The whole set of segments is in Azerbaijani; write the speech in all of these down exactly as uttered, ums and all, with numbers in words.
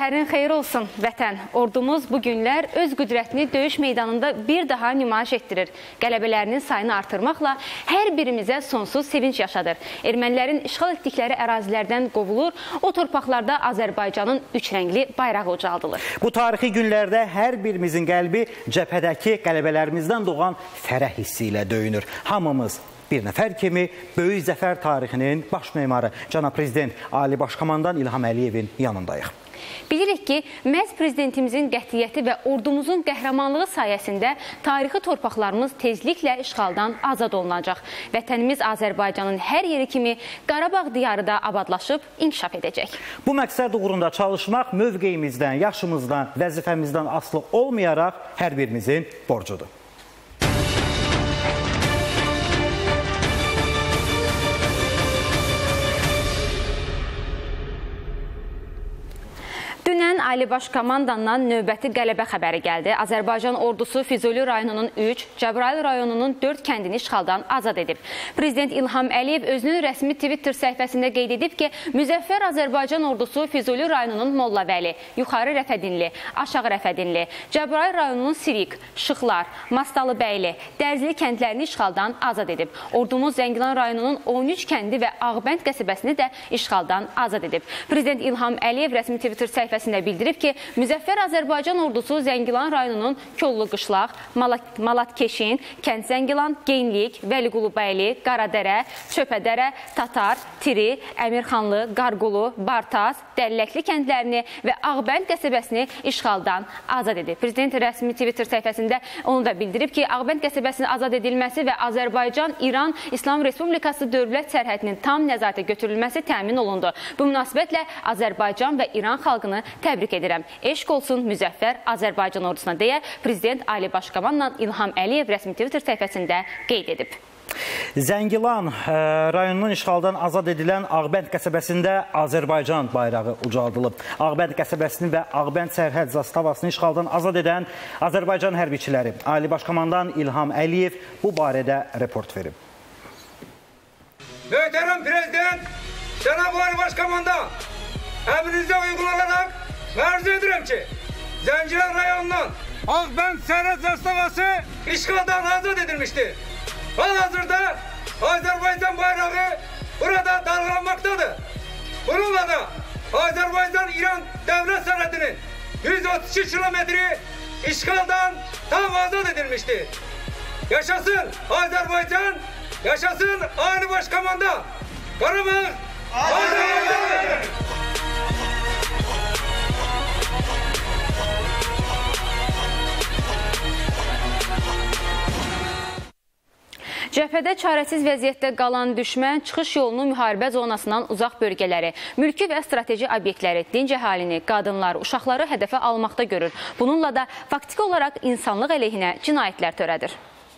Günlərin xeyir olsun vətən. Ordumuz bu günlər öz qüdrətini döyüş meydanında bir daha nümayiş etdirir. Qələbələrinin sayını artırmaqla hər birimizə sonsuz sevinç yaşadır. Ermənilərin işğal etdikləri ərazilərdən qovulur, o torpaqlarda Azərbaycanın üç rəngli bayrağı ucaldılır. Bu tarixi günlərdə hər birimizin qəlbi cəbhədəki qələbələrimizdən doğan fərəh hissi ilə döyünür. Hamımız bir nəfər kimi böyük zəfər tarixinin baş memarı Cənab Prezident Ali Baş Komandan İlham Əliyevin yanındayıq. Bilirik ki, məhz prezidentimizin qətiyyəti və ordumuzun qəhrəmanlığı sayəsində tarixi torpaqlarımız tezliklə işğaldan azad olunacaq. Vətənimiz Azərbaycanın hər yeri kimi Qarabağ diyarı da abadlaşıb inkişaf edəcək. Bu məqsəd uğrunda çalışmaq mövqeyimizdən, yaşımızdan, vəzifəmizdən asılı olmayaraq hər birimizin borcudur. Dünən Ali Baş Komandandan növbəti qələbə xəbəri gəldi. Azərbaycan ordusu Füzuli rayonunun üç, Cəbrayıl rayonunun dörd kəndini işğaldan azad edib. Prezident İlham Əliyev özünün rəsmi Twitter səhifəsində qeyd edib ki, müzəffər Azərbaycan ordusu Füzuli rayonunun Mollavəli, Yuxarı Rəfədinli, Aşağı Rəfədinli, Cəbrayıl rayonunun Sirik, Şıxlar, Mastalıbəyli, Dərzili kəndlərini işğaldan azad edib. Ordumuz Zəngilan rayonunun on üç kəndi və Ağbənd qəsəbəsini də işğaldan azad edib. Prezident İlham Əliyev rəsmi Twitter səhifəsində bildirib ki, müzəffər Azərbaycan ordusu Zəngilan rayonunun Kollu Qışlaq, Malatkeşin, Kənd Zəngilan, Geynlik, Vəliqulubəyli, Qaradərə, Çöpədərə, Tatar, Tiri, Əmirxanlı, Qarqulu, Bartaz, Dəlləkli kəndlərini və Ağbənd qəsəbəsini işğaldan azad edib. Prezident rəsmi Twitter səhifəsində onu da bildirib ki, Ağbənd qəsəbəsinin azad edilməsi və Azərbaycan-İran İslam Respublikası dövlət sərhədinin tam nəzarətə götürülməsi təmin olundu. Bu münasibətlə Azərbaycan və İran xalqını təbrik edirəm. Eşq olsun müzəffər Azərbaycan ordusuna deyə Prezident Ali Baş Komandan İlham Əliyev rəsmi Twitter səhifəsində qeyd edib. Zəngilan rayonunun işğaldan azad edilən Ağbənd qəsəbəsində Azərbaycan bayrağı ucaldılıb. Ağbənd qəsəbəsini və Ağbənd sərhəd zastavasını işğaldan azad edən Azərbaycan hərbiçiləri Ali Baş Komandan İlham Əliyev bu barədə report verib. Möhtərəm Prezident, Cənab Ali Baş Komandan, əmrinizə uyğun olaraq mərz edirəm ki, Zəngilan rayonunun Ağbənd sərhəd zastavası işğaldan azad edilmişdir. Hal-hazırda Azərbaycan bayrağı burada dalgalanmaktadır. Bununla da Azərbaycan-İran dövlət sərhədinin yüz otuz iki kilometri işğaldan tam azad edilmiştir. Yaşasın Azərbaycan, yaşasın Ali Baş Komandan. Qarabağ Azərbaycan'dır. Cəbhədə çarəsiz vəziyyətdə qalan düşmən çıxış yolunu müharibə zonasından uzaq bölgələri, mülki və strateji obyektləri, dinc əhalini, qadınları, uşaqları hədəfə almaqda görür. Bununla da faktiki olaraq insanlıq əleyhinə cinayətlər törədir.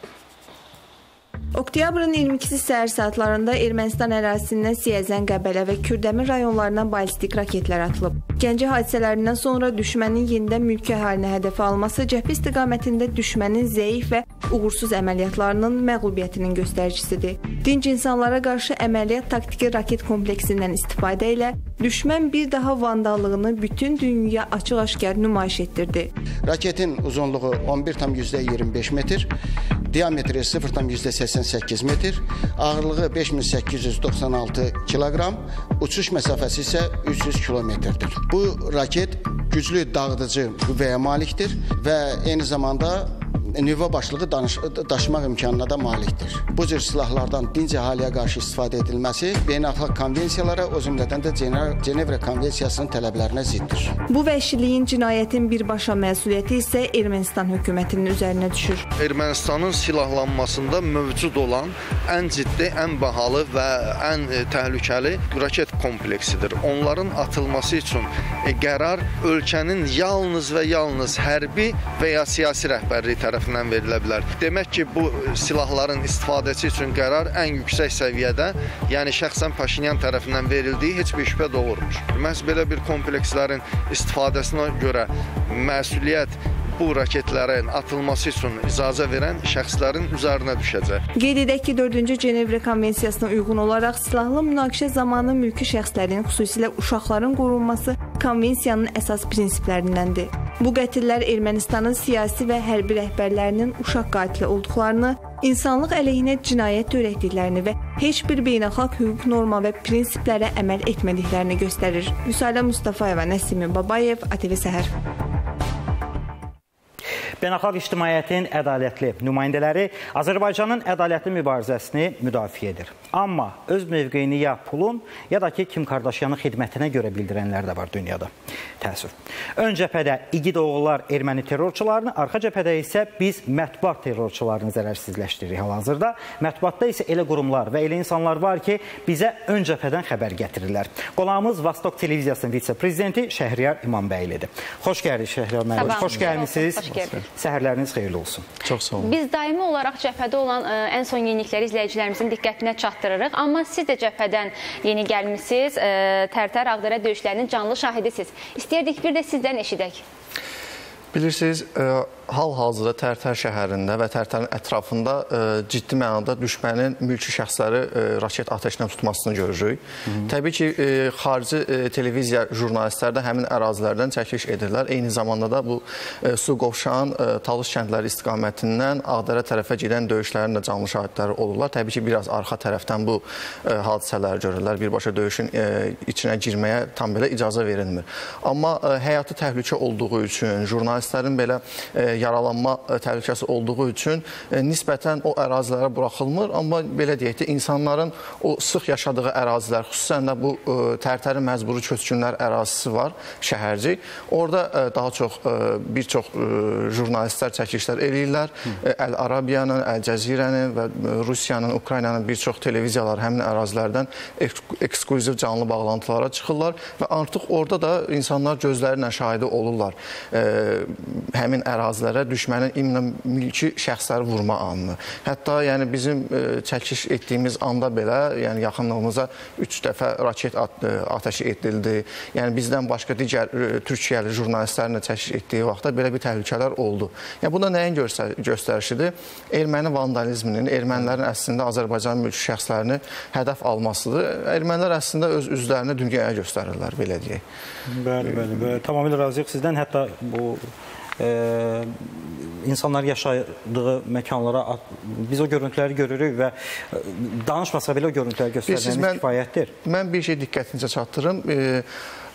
Oktyabrın iyirmi ikisi səhər saatlarında Ermənistan ərazisindən Siyəzən, Qəbələ və Kürdəmir rayonlarından ballistik raketlər atılıb. Gəncə hadisələrindən sonra düşmənin yenidən mülki əhalini hədəfə alması cəbhə istiqamətində düşmənin zəif və uğursuz əməliyyatlarının məğlubiyyətinin göstəricisidir. Dinc insanlara qarşı əməliyyat taktiki raket kompleksindən istifadə ilə düşmən bir daha vandallığını bütün dünyaya açıq-aşkar nümayiş etdirdi. Raketin uzunluğu on bir tam iyirmi beş metr, diametri sıfır tam səksən səkkiz metr, ağırlığı beş min səkkiz yüz doxsan altı kiloqram, uçuş məsafəsi isə üç yüz kilometrdir. Bu raket güclü dağıdıcı qüvvəyə malikdir və eyni zamanda nüvə başlığı daşımaq imkanına da malikdir. Bu cür silahlardan dinc əhaliyə qarşı istifadə edilməsi beynəlxalq konvensiyalara, o cümlədən də Cenevra konvensiyasının tələblərinə ziddir. Bu vəhşiliyin, cinayətin birbaşa məsuliyyəti isə Ermənistan hökumətinin üzərinə düşür. Ermənistanın silahlanmasında mövcud olan ən ciddi, ən bahalı və ən təhlükəli raket kompleksidir. Onların atılması üçün qərar ölkənin yalnız və yalnız hərbi və ya siyasi rəhbərliyi tərəfindən verilə bilər. Demək ki, bu silahların istifadəsi üçün qərar ən yüksək səviyyədə, yəni şəxsən Paşinyan tərəfindən verildiyi heç bir şübhə doğurmur. Məhz belə bir komplekslərin istifadəsinə görə məsuliyyət bu raketlərin atılması üçün icazə verən şəxslərin üzərinə düşəcək. Qeyd edək ki, dördüncü Cenevra konvensiyasına uyğun olaraq silahlı münaqişə zamanı mülki şəxslərin, xüsusilə uşaqların qorunması konvensiyanın əsas prinsiplərindəndir. Bu qətillər Ermənistanın siyasi və hərbi rəhbərlərinin uşaq qatili olduqlarını, insanlıq əleyhinə cinayət törətdiklərini və heç bir beynəlxalq hüquq norma və prinsiplərə əməl etmədiklərini göstərir. Vüsalə Mustafayeva, Nəsimi Babayev, A T V Səhər. Beynəlxalq ictimaiyyətin ədalətli nümayəndələri Azərbaycanın ədalətli mübarizəsini müdafiə edir. Amma öz mövqeyini ya pulun, ya da ki, Kim Kardashianın xidmətinə görə bildirənlər də var dünyada. Təəssüf. Ön cəbhədə igid oğullar erməni terrorçularını, arxa cəbhədə isə biz mətbuat terrorçularını zərərsizləşdiririk hal-hazırda. Mətbuatda isə elə qurumlar və elə insanlar var ki, bizə ön cəbhədən xəbər gətirirlər. Qonağımız Vostok Televiziyasının vitse-prezidenti Şəhriyar İmambəylidir. Xoş gəldiniz Şəhriyar müəllim. Xoş gəlmisiniz. Səhərləriniz xeyirli olsun. Çox sağ olun. Biz daimi olaraq cəbhədə olan ə, ən son yenilikləri izləyicilərimizin diqqətinə çatdırırıq. Amma siz də cəbhədən yeni gəlmişsiniz. Tərtər Ağdərə döyüşlərinin canlı şahidisiniz. İstəyirdik bir də sizdən eşidək. Bilirsiniz, hal-hazırda Tərtər şəhərində və Tərtərin ətrafında ciddi mənada düşmənin mülki şəxsləri raket atəşinə tutmasını görürük. Hı -hı. Təbii ki, xarici televiziya jurnalistləri də həmin ərazilərdən çəkiliş edirlər. Eyni zamanda da bu Suqovşan, Talış kəndləri istiqamətindən Ağdərə tərəfə gedən döyüşlərin də canlı şahidləri olurlar. Təbii ki, biraz arxa tərəfdən bu hadisələri görürlər. Birbaşa döyüşün içinə girməyə tam belə icazə verilmir. Amma həyatı təhlükə olduğu üçün, jurnalistlərin belə yaralanma təhlükəsi olduğu üçün nisbətən o ərazilərə buraxılmır. Amma belə deyək də, insanların o sıx yaşadığı ərazilər, xüsusən də bu Tərtərin məcburi köçkünlər ərazisi var, şəhərcik. Orada daha çox, bir çox jurnalistlər çəkilişlər eləyirlər. Əl-Arabiyanın, Əl-Cəzirənin və Rusiyanın, Ukraynanın bir çox televiziyalar həmin ərazilərdən eksklüziv canlı bağlantılara çıxırlar və artıq orada da insanlar gözləri ilə şahidi olurlar həmin ərazilərə düşmənin imminən mülki şəxsləri vurma anını. Hətta yəni bizim çəkiliş etdiyimiz anda belə, yəni yaxınlığımıza üç dəfə raket atəşi edildi. Yəni bizdən başqa digər Türkiyəli jurnalistlərin də çəkiliş etdiyi vaxtda belə bir təhlükələr oldu. Yəni bu da nəyin göstərişidir? Erməni vandalizminin, ermənilərin əslində Azərbaycan mülki şəxslərini hədəf almasıdır. Ermənilər əslində öz üzlərini dünyaya göstərirlər, belə deyək. Bəli, bəli. Tamamilə razıyıq sizdən. Hətta bu Ee, insanlar yaşadığı məkanlara biz o görüntüləri görürük və danışmasa belə o görüntüləri göstərməyimiz kifayətdir. Mən bir şey diqqətinizə çatdırım. E,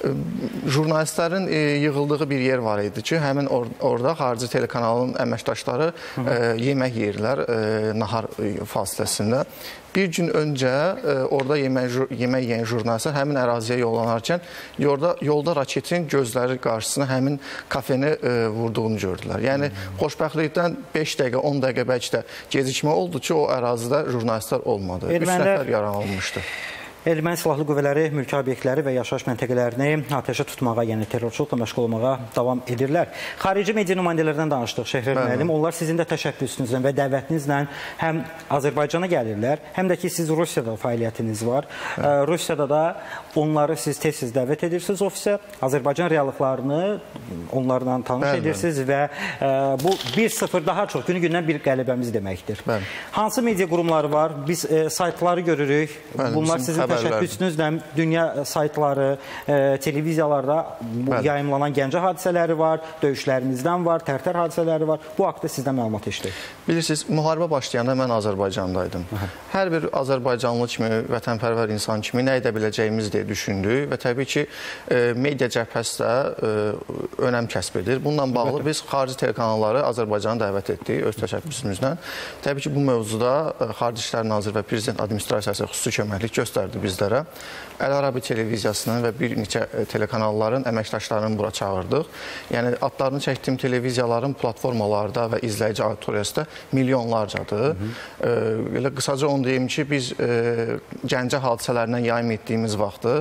jurnalistlərin e, yığıldığı bir yer var idi ki, həmin or orada xarici telekanalın əməkdaşları e, yemək yeyirlər e, nahar fasiləsində. Bir gün öncə e, orada yemək, yemək yeyən jurnalistlər həmin əraziyə yollanarkən yolda, yolda raketin gözləri qarşısına həmin kafeni e, vurduğunu gördülər. Yəni, xoşbəxtlikdən beş dəqiqə, on dəqiqə bəlkə də gecikmə oldu ki, o ərazidə jurnalistlər olmadı. Üç nəfər yaralanmışdı. Erməni silahlı qüvvələri mülki obyektləri və yaşayış məntəqələrini atəşə tutmağa, yəni terrorçuluqla məşğul olmağa davam edirlər. Xarici media nümayəndələrdən danışdıq Şəhriyar müəllim. Onlar sizin də təşəbbüsünüzlə və dəvətinizlə həm Azərbaycana gəlirlər, həm də ki, siz Rusiyada fəaliyyətiniz var. Ə, Rusiyada da onları siz tez-tez dəvət edirsiniz ofisə, Azərbaycan reallıqlarını onlarla tanış Bəli. edirsiniz və ə, bu bir sıfır daha çox günü-gündən bir qələbəmiz deməkdir. Bəli. Hansı media qurumları var? Biz ə, saytları görürük. Bəli, Bunlar sizin təşəbbüsünüzlə dünya saytları, e, televiziyalarda Bəli. yayımlanan Gəncə hadisələri var, döyüşlərimizdən var, Tərtər hadisələri var. Bu haqda sizdən məlumat eşitdik. Bilirsiniz, müharibə başlayanda mən Azərbaycandaydım. Aha. Hər bir Azərbaycanlı kimi, vətənpərvər insan kimi nə edə biləcəyimiz deyə düşündük və təbii ki, e, media cəbhəsi də e, önəm kəsb edir. Bununla bağlı biz xarici telekanalları Azərbaycana dəvət etdik öz təşəbbüsümüzlə. Təbii ki, bu mövzuda e, Xarici İşlər Naziri və Prezident Administrasiyası xüsusi köməklik göstərdi bizlərə. Əl-Arabi televiziyasının və bir neçə telekanalların əməkdaşlarını bura çağırdıq. Yəni, adlarını çəkdiyim televiziyaların platformalarda və izləyici auditoriyası da milyonlarcadır. E, elə qısaca onu deyim ki, biz e, Gəncə hadisələrindən yayım etdiyimiz vaxtı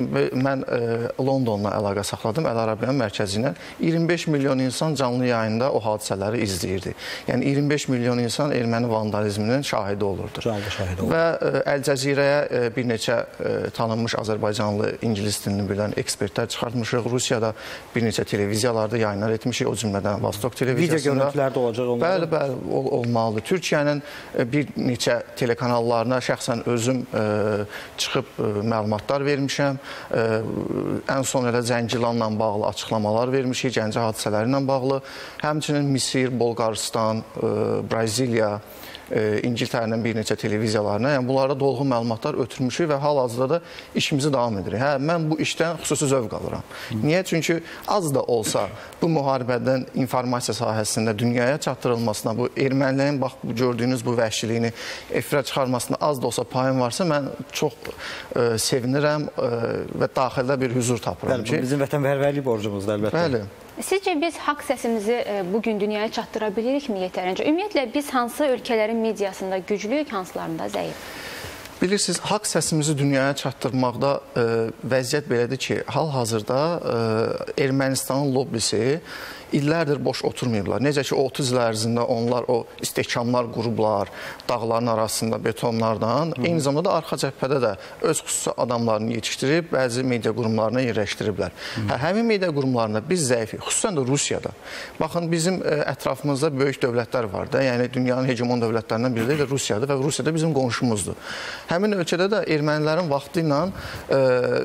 mən e, Londonla əlaqə saxladım, Əl-Arabiyanın mərkəzi ilə. iyirmi beş milyon insan canlı yayında o hadisələri izləyirdi. Yəni, iyirmi beş milyon insan erməni vandalizminin şahidi olurdu. Canlı şahidi olurdu. Və e, Əl-Cəzirəyə e, bir neçə neçə e, tanınmış Azərbaycanlı ingilis dilini bilən ekspertlər çıxartmışıq. Rusiyada bir neçə televiziyalarda yayınlar etmişik, o cümlədən Vostok televiziyasında. Video görüntülər də olacaq onlarda. Bəli, bəli, ol, olmalıdır. Türkiyənin e, bir neçə telekanallarına şəxsən özüm e, çıxıb e, məlumatlar vermişəm. E, ən son elə Zəngilanla bağlı açıqlamalar vermişik, Gəncə hadisələri ilə bağlı. Həmçinin Misir, Bolqarıstan, e, Braziliya, E, İngiltərənin bir neçə televiziyalarına, yəni bunlarda dolğun məlumatlar ötürmüşük və hal-hazırda da işimizi davam edirik. Hə, mən bu işdən xüsusi zövq alıram. Niyə? Çünki az da olsa bu müharibədən informasiya sahəsində dünyaya çatdırılmasına, bu ermənilərin bax bu gördüyünüz bu vəhşiliyini efirə çıxarmasına az da olsa payım varsa, mən çox e, sevinirəm e, və daxildə bir hüzur tapıram. Bəli, bu bizim vətənpərvərlik borcumuzdur əlbəttə. Bəli. Sizcə biz haqq səsimizi bugün dünyaya çatdıra bilirikmi yetərincə? Ümumiyyətlə, biz hansı ölkələrin mediasında güclüyük, hansılarında zəif? Bilirsiniz, haqq səsimizi dünyaya çatdırmaqda e, vəziyyət belədir ki, hal-hazırda e, Ermənistanın lobbisi illərdir boş oturmayıblar. Necə ki, otuz il ərzində onlar o istehkamlar qurublar, dağların arasında betonlardan, Hı -hı. eyni zamanda arxa cəbhədə də öz xüsusi adamlarını yetişdirib, bəzi media qurumlarına yerləşdiriblər. Hə, həmin media qurumlarında biz zəifik, xüsusən də Rusiyada. Baxın, bizim ə, ətrafımızda böyük dövlətlər var da, yəni dünyanın hegemon dövlətlərindən biri də Rusiyadır və Rusiyada bizim qonşumuzdur. Həmin ölkədə də ermənilərin vaxtı ilə ə,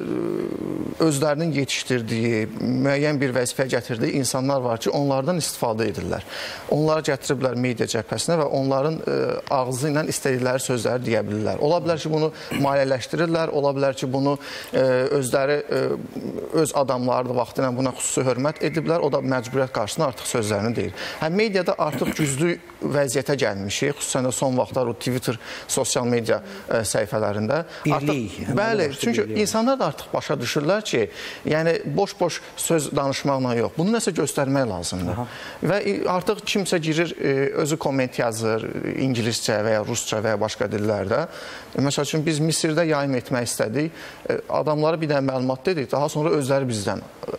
özlərinin yetişdirdiyi, müəyyən bir vəzifə gətirdiyi insanlar var ki, onlardan istifadə edirlər. Onları gətiriblər media cəbhəsinə və onların ə, ağzı ilə istədikləri sözləri deyə bilirlər. Ola bilər ki, bunu maliyyələşdirirlər, ola bilər ki, bunu ə, özləri, ə, öz adamları da vaxtı ilə buna xüsusi hörmət ediblər, o da məcburiyyət qarşısında artıq sözlərini deyir. Həm mediada artıq güclü vəziyyətə gəlmişik, xüsusən də son vaxtlar o Twitter, sosial media ə, səhifələrində. Birlik. Artıq, bəli, çünki birlik. İnsanlar da artıq başa düşürlər ki, yəni boş-boş söz danışmaqla yox, bunu nəsə göstərmək lazımdır. Aha. Və artıq kimsə girir, özü komment yazır, ingiliscə və ya rusca və ya başqa dillərdə. Məsəl üçün, biz Misirdə yayım etmək istədik, adamlara bir dənə məlumat dedik, daha sonra özləri bizdən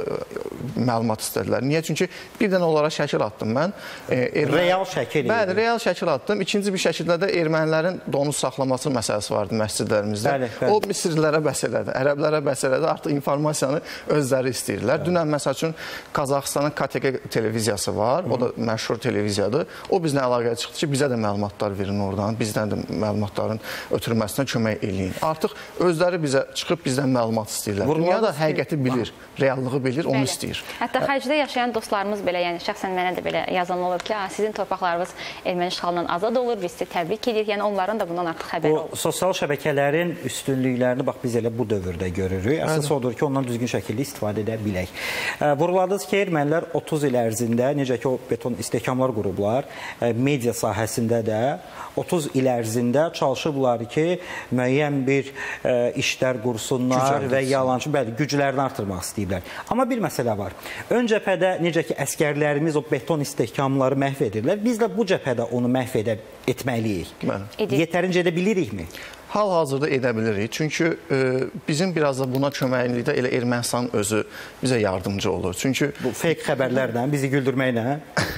məlumat istədilər. Niyə? Çünki bir dənə onlara şəkil attım mən. Erməni... Real şəkil. Bəli, real şəkil attım. İkinci bir şəkildə də ermənilərin donuz saxlaması məsələsi vardı məscidlərimizdə. Bəli, bəli. O Misirlilərə bəs elədi, ərəblərə bəs elədi, artıq informasiyanı özləri istəyirlər. Bəli. Dünən, məsəl üçün, Qazaxıstanın K T G televiziyası var, o da məşhur televiziyadır. O bizlə əlaqəyə çıxdı ki, bizə də məlumatlar verin oradan, bizdən də məlumatların ötürülməsinə kömək eləyin. Artıq özləri bizə çıxıb bizdən məlumat istəyirlər. Dünya da həqiqəti bilir, reallığı bilir, onu istəyir. Hətta xərcdə yaşayan dostlarımız belə, yəni şəxsən mənə də belə yazan olur ki, sizin torpaqlarınız erməni işğalından azad olur, biz sizi təbrik edirik. Yəni onların da bundan artıq xəbəri olur. O sosial şəbəkələrin üstünlüklərini bax biz elə bu dövrdə görürük. Əsas odur ki, ondan düzgün şəkildə istifadə edə bilək. Vurguladınız ki, ermənilər otuz il ərzində, necə ki o beton istehkamlar qurublar, media sahəsində də otuz il ərzində çalışıblar ki, müəyyən bir ə, işlər qursunlar və yalancı, bəli, güclərini artırmaq istəyiblər. Amma bir məsələ var. Ön cəbhədə necə ki, əskərlərimiz o beton istehkamları məhv edirlər, biz də bu cəbhədə onu məhv edə, etməliyik. Yetərincə edə bilirikmi? Hal-hazırda edə bilirik. Çünki e, bizim biraz da buna köməklikdə elə Ermənistan özü bizə yardımcı olur. Çünki bu fake xəbərlərdən, bizi güldürməklə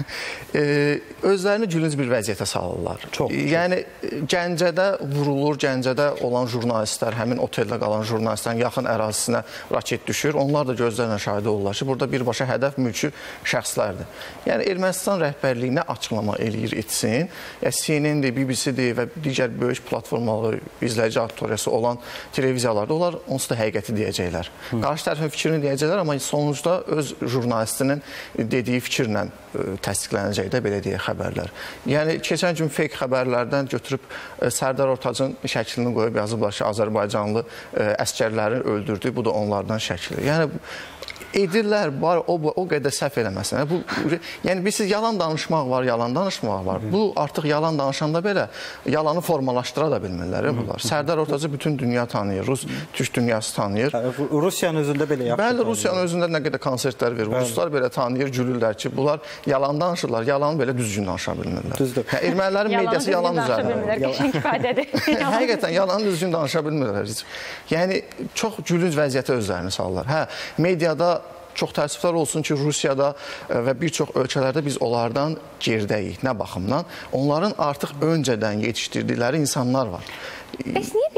e, özlərini gülünc bir vəziyyətə salırlar. Çox. Yəni Gəncədə vurulur, Gəncədə olan jurnalistlər, həmin oteldə qalan jurnalistlərin yaxın ərazisinə raket düşür. Onlar da gözlərlə şahid olurlar ki, burada birbaşa hədəf mülki şəxslərdir. Yəni Ermənistan rəhbərliyinə açıqlama eləyir, etsin. Yəni C N N-dir, B B C-dir və digər böyük platformaları izləyici auditoriyası olan televiziyalarda onlar onsuz da həqiqəti deyəcəklər. Hı. Qarşı tərəfin fikrini deyəcəklər, amma sonucda öz jurnalistinin dediyi fikirlə ə, təsdiqlənəcək də belə deyək xəbərlər. Yəni keçən gün fake xəbərlərdən götürüb ə, Sərdar Ortaçın şəklini qoyub yazıblar ki, Azərbaycanlı ə, əskərləri öldürdü, bu da onlardan şəkli. Yəni edirlər, var, o, o qədər səhv eləməsin. Bu, yəni, bilsiz, yalan danışmaq var, yalan danışmaq var. Bu, artıq yalan danışanda belə yalanı formalaşdıra da bilmirlər. Bunlar. Sərdar Ortaçı bütün dünya tanıyır, Rus, Türk dünyası tanıyır. Rusiyanın özündə belə yaxşı. Bəli, Rusiyanın özündə nə qədər konsertlər verir. Ruslar belə tanıyır, gülürlər ki, bunlar yalan danışırlar, yalanı belə düzgün danışa bilmirlər. Düzdür. Hə, ermənilərin mediası yalan üzərində. Qəşəng ifadədir. Həqiqətən, yalanı düzgün danışa bilmirlər. Yəni, çox gülünc vəziyyətə özlərini salırlar. Hə, mediada çox təəssüflər olsun ki, Rusiyada və bir çox ölkələrdə biz onlardan geridəyik. Nə baxımdan? Onların artıq öncədən yetişdirdikləri insanlar var. Bəs niyə biz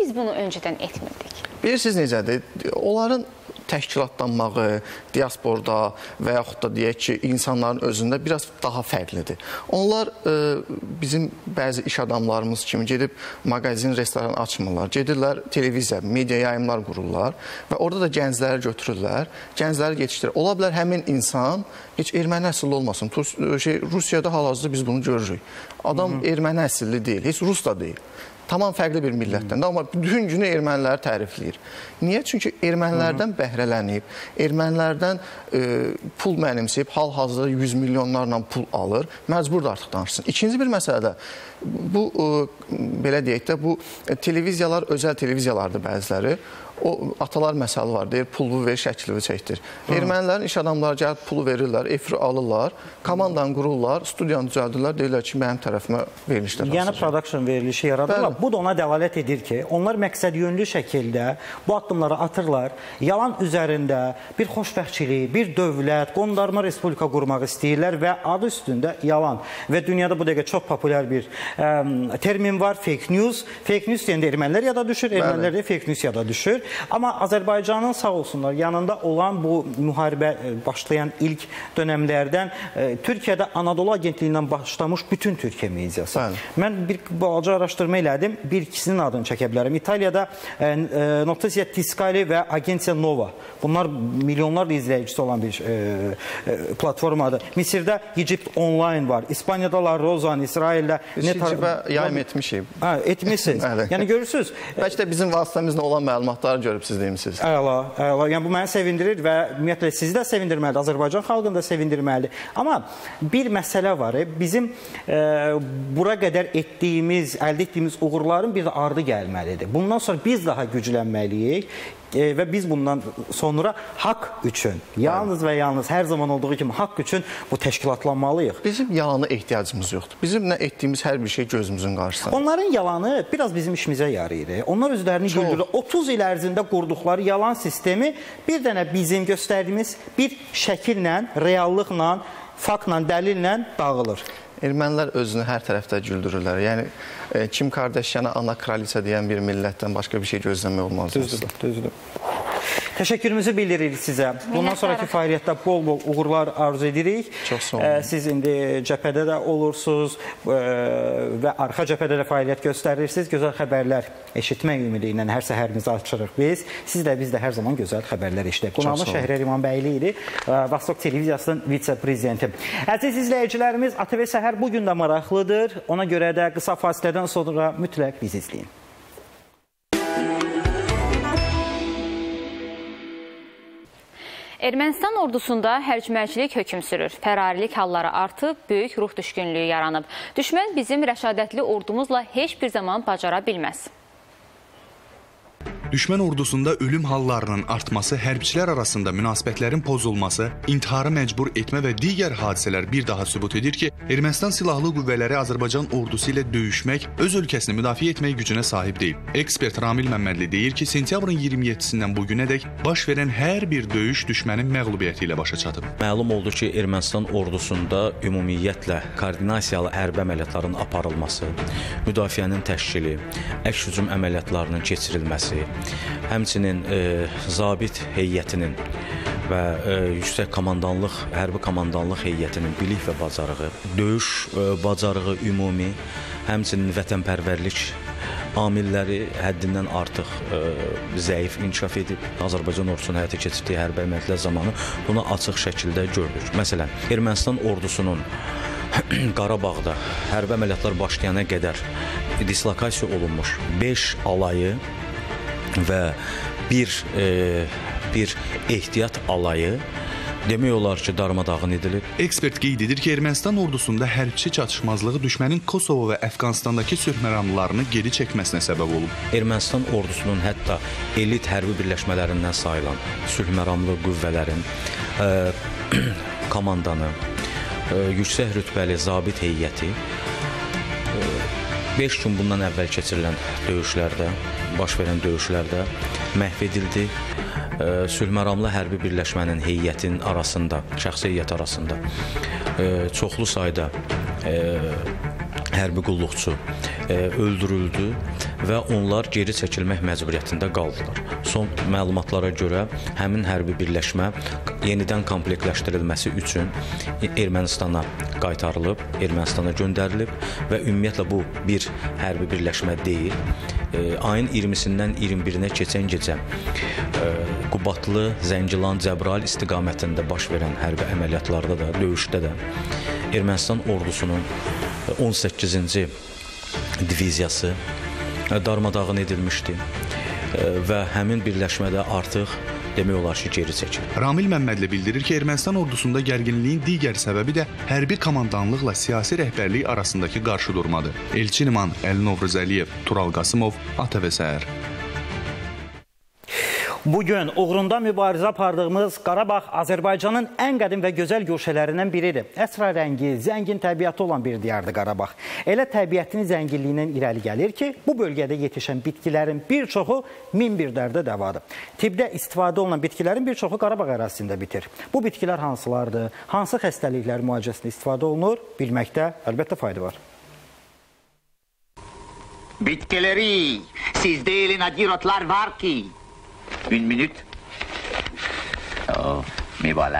biz bunu öncədən etmirdik? Bilirsiniz necədir? Onların təşkilatlanmağı, diasporda və yaxud da deyək ki, insanların özündə biraz daha fərqlidir. Onlar e, bizim bəzi iş adamlarımız kimi gedib mağazin, restoran açmırlar. Gedirlər televiziya, media yayımlar qururlar və orada da gəncləri götürürlər, gəncləri yetişdirir. Ola bilər həmin insan heç erməni əsilli olmasın. Şey, Rusiyada hal-hazırda biz bunu görürük. Adam Hı-hı. erməni əsilli deyil, heç Rus da deyil. Tamam fərqli bir millətdən də, amma bütün günü erməniləri tərifləyir. Niyə? Çünki ermənilərdən bəhrələnib, ermənilərdən e, pul mənimsəyib, hal-hazırda yüz milyonlarla pul alır, məcburdur artıq danışsın. İkinci bir məsələ də, bu, e, belə deyək də, bu e, televiziyalar, özəl televiziyalardır bəziləri. O atalar məsələ var, deyir, pulu ver, şəkilini çəkdir. Hı. Ermənilərin iş adamları gəlib pulu verirlər, efiri alırlar, komandanı qururlar, studiyanı düzəldirlər, deyirlər ki, mənim tərəfimə verilişlər. Yəni production verilişi yaradırlar. Bəli. Bu da ona dəlalət edir ki, onlar məqsəd yönlü şəkildə bu addımları atırlar, yalan üzərində bir xoşbəxtçilik, bir dövlət, qondarma respublika qurmaq istəyirlər və adı üstündə yalan. Və dünyada bu dəqiqə çox populyar bir ə, termin var, fake news. Fake news deyəndə ermənilər yada düşür, ermənilər də fake news yada düşür. Amma Azərbaycanın sağ olsunlar yanında olan bu müharibə başlayan ilk dönəmlərdən e, Türkiyədə Anadolu Agentliyindən başlamış bütün Türkiyə mediası. Bəli. Mən bir balaca araşdırma elədim, bir ikisinin adını çəkə bilərəm. İtaliyada e, e, Notizia Tiscali və Agencia Nova. Bunlar milyonlarla izləyicisi olan bir e, e, platformadır. Misirdə Egypt Online var. İspaniyada La Rozan, İsraildə Şicibə yayım etmişik. Hə, etmişsiniz. Yəni görürsünüz. Bəlkə də bizim vasitəmizlə olan məlumatları görüb siz demişsiniz. Əla, əla. Yəni bu məni sevindirir və ümumiyyətlə sizi də sevindirməlidir, Azərbaycan xalqını da sevindirməlidir. Amma bir məsələ var, bizim e, bura qədər etdiyimiz, əldə etdiyimiz uğurların bir də ardı gəlməlidir. Bundan sonra biz daha güclənməliyik. E, və biz bundan sonra haqq üçün, yalnız və yalnız hər zaman olduğu kimi haqq üçün bu təşkilatlanmalıyıq. Bizim yalana ehtiyacımız yoxdur. Bizim nə etdiyimiz hər bir şey gözümüzün qarşısında. Onların yalanı biraz bizim işimizə yarayır. Onlar özlərini güldürür. otuz il ərzində qurduqları yalan sistemi bir dənə bizim göstərdiyimiz bir şəkillə, reallıqla, faktla, dəlillə dağılır. Ermənilər özünü hər tərəfdə güldürürlər. Yəni, e, Kim Kardashian'a ana kraliça deyən bir millətdən başqa bir şey gözləmək olmaz. Düzdür, düzdür. Təşəkkürümüzü bildiririk sizə. Bundan sonraki fəaliyyətdə bol-bol uğurlar arzu edirik. Çox sağ olun. Siz indi cəbhədə də olursunuz və arxa cəbhədə də fəaliyyət göstərirsiniz. Gözəl xəbərlər eşitmək ümidi ilə hər səhərimizi açırıq biz. Siz də biz də hər zaman gözəl xəbərlər eşitdik. Qonağımız Şəhriyar İmanbəyli idi, Vostok televiziyasının vitse-prezidenti. Əziz izləyicilərimiz, A T V Səhər bugün də maraqlıdır. Ona görə də qısa fasilədən sonra mütləq bizi izləyin. Ermənistan ordusunda hərcmərcilik hökm sürür. Fərarilik halları artıb, böyük ruh düşkünlüyü yaranıb. Düşmən bizim rəşadətli ordumuzla heç bir zaman bacara bilməz. Düşmən ordusunda ölüm hallarının artması, hərbçilər arasında münasibətlərin pozulması, intiharı məcbur etmə və digər hadisələr bir daha sübut edir ki, Ermənistan silahlı qüvvələri Azərbaycan ordusu ilə döyüşmək, öz ölkəsini müdafiə etmək gücünə sahib deyil. Ekspert Ramil Məmmədli deyir ki, sentyabrın iyirmi yeddisindən bu günədək baş verən hər bir döyüş düşmənin məğlubiyyəti ilə başa çatıb. Məlum oldu ki, Ermənistan ordusunda ümumiyyətlə koordinasiyalı hərbi əməliyyatların aparılması, müdafiənin təşkili, əks hücum əməliyyatlarının keçirilməsi, həmçinin e, zabit heyətinin və e, yüksək komandanlıq, hərbi komandanlıq heyətinin bilik və bacarığı, döyüş e, bacarığı ümumi, həmçinin vətənpərvərlik amilləri həddindən artıq e, zəif inkişaf edib. Azərbaycan ordusunun həyata keçirdiyi hərbi əməliyyatlar zamanı bunu açıq şəkildə gördük. Məsələn, Ermənistan ordusunun Qarabağda hərbi əməliyyatlar başlayana qədər dislokasiya olunmuş beş alayı və bir, e, bir ehtiyat alayı demək olar ki, darmadağın edilib. Ekspert qeyd edir ki, Ermənistan ordusunda hərbçi çatışmazlığı düşmənin Kosovo və Əfqanistandakı sülh məramlarını geri çəkməsinə səbəb olub. Ermənistan ordusunun hətta elit hərbi birləşmələrindən sayılan sülh məramlı qüvvələrin e, komandanı, e, yüksək rütbəli zabit heyəti e, beş gün bundan əvvəl keçirilən döyüşlərdə, baş verən döyüşlərdə məhv edildi. Sülh məramlı hərbi birləşmənin heyətin arasında, şəxsi heyət arasında çoxlu sayda hərbi qulluqçu öldürüldü və onlar geri çəkilmək məcburiyyətində qaldılar. Son məlumatlara görə həmin hərbi birləşmə yenidən komplektləşdirilməsi üçün Ermənistana qaytarılıb, Ermənistana göndərilib və ümumiyyətlə bu bir hərbi birləşmə deyil. Ayın iyirmisindən iyirmi birinə keçən gecə Qubatlı, Zəngilan, Cəbrayıl istiqamətində baş verən hərbi əməliyyatlarda da, döyüşdə də Ermənistan ordusunun on səkkizinci diviziyası darmadağın edilmişdi və həmin birləşmədə artıq demək olar ki, geri çəkir. Ramil Məmmədli bildirir ki, Ermənistan ordusunda gərginliyin digər səbəbi də hərbi komandanlıqla siyasi rəhbərlik arasındakı qarşıdurmadır. Elçin İman, Əli Novruzəliyev, Tural Qasımov, A T V Səhər. Bugün uğrunda mübarizə apardığımız Qarabağ Azərbaycanın ən qədim və gözəl güşələrindən biridir. Əsrarəngi, zəngin təbiəti olan bir diyardır Qarabağ. Elə təbiətinin zənginliyindən irəli gəlir ki, bu bölgədə yetişən bitkilərin bir çoxu min bir dərdə dəvadır. Tibbdə istifadə olunan bitkilərin bir çoxu Qarabağ ərazisində bitir. Bu bitkilər hansılardır, hansı xəstəliklər müalicəsində istifadə olunur, bilməkdə əlbəttə fayda var. Bitkileri, sizde elin adirotlar var ki. Bir minut. Oh, mübalağa.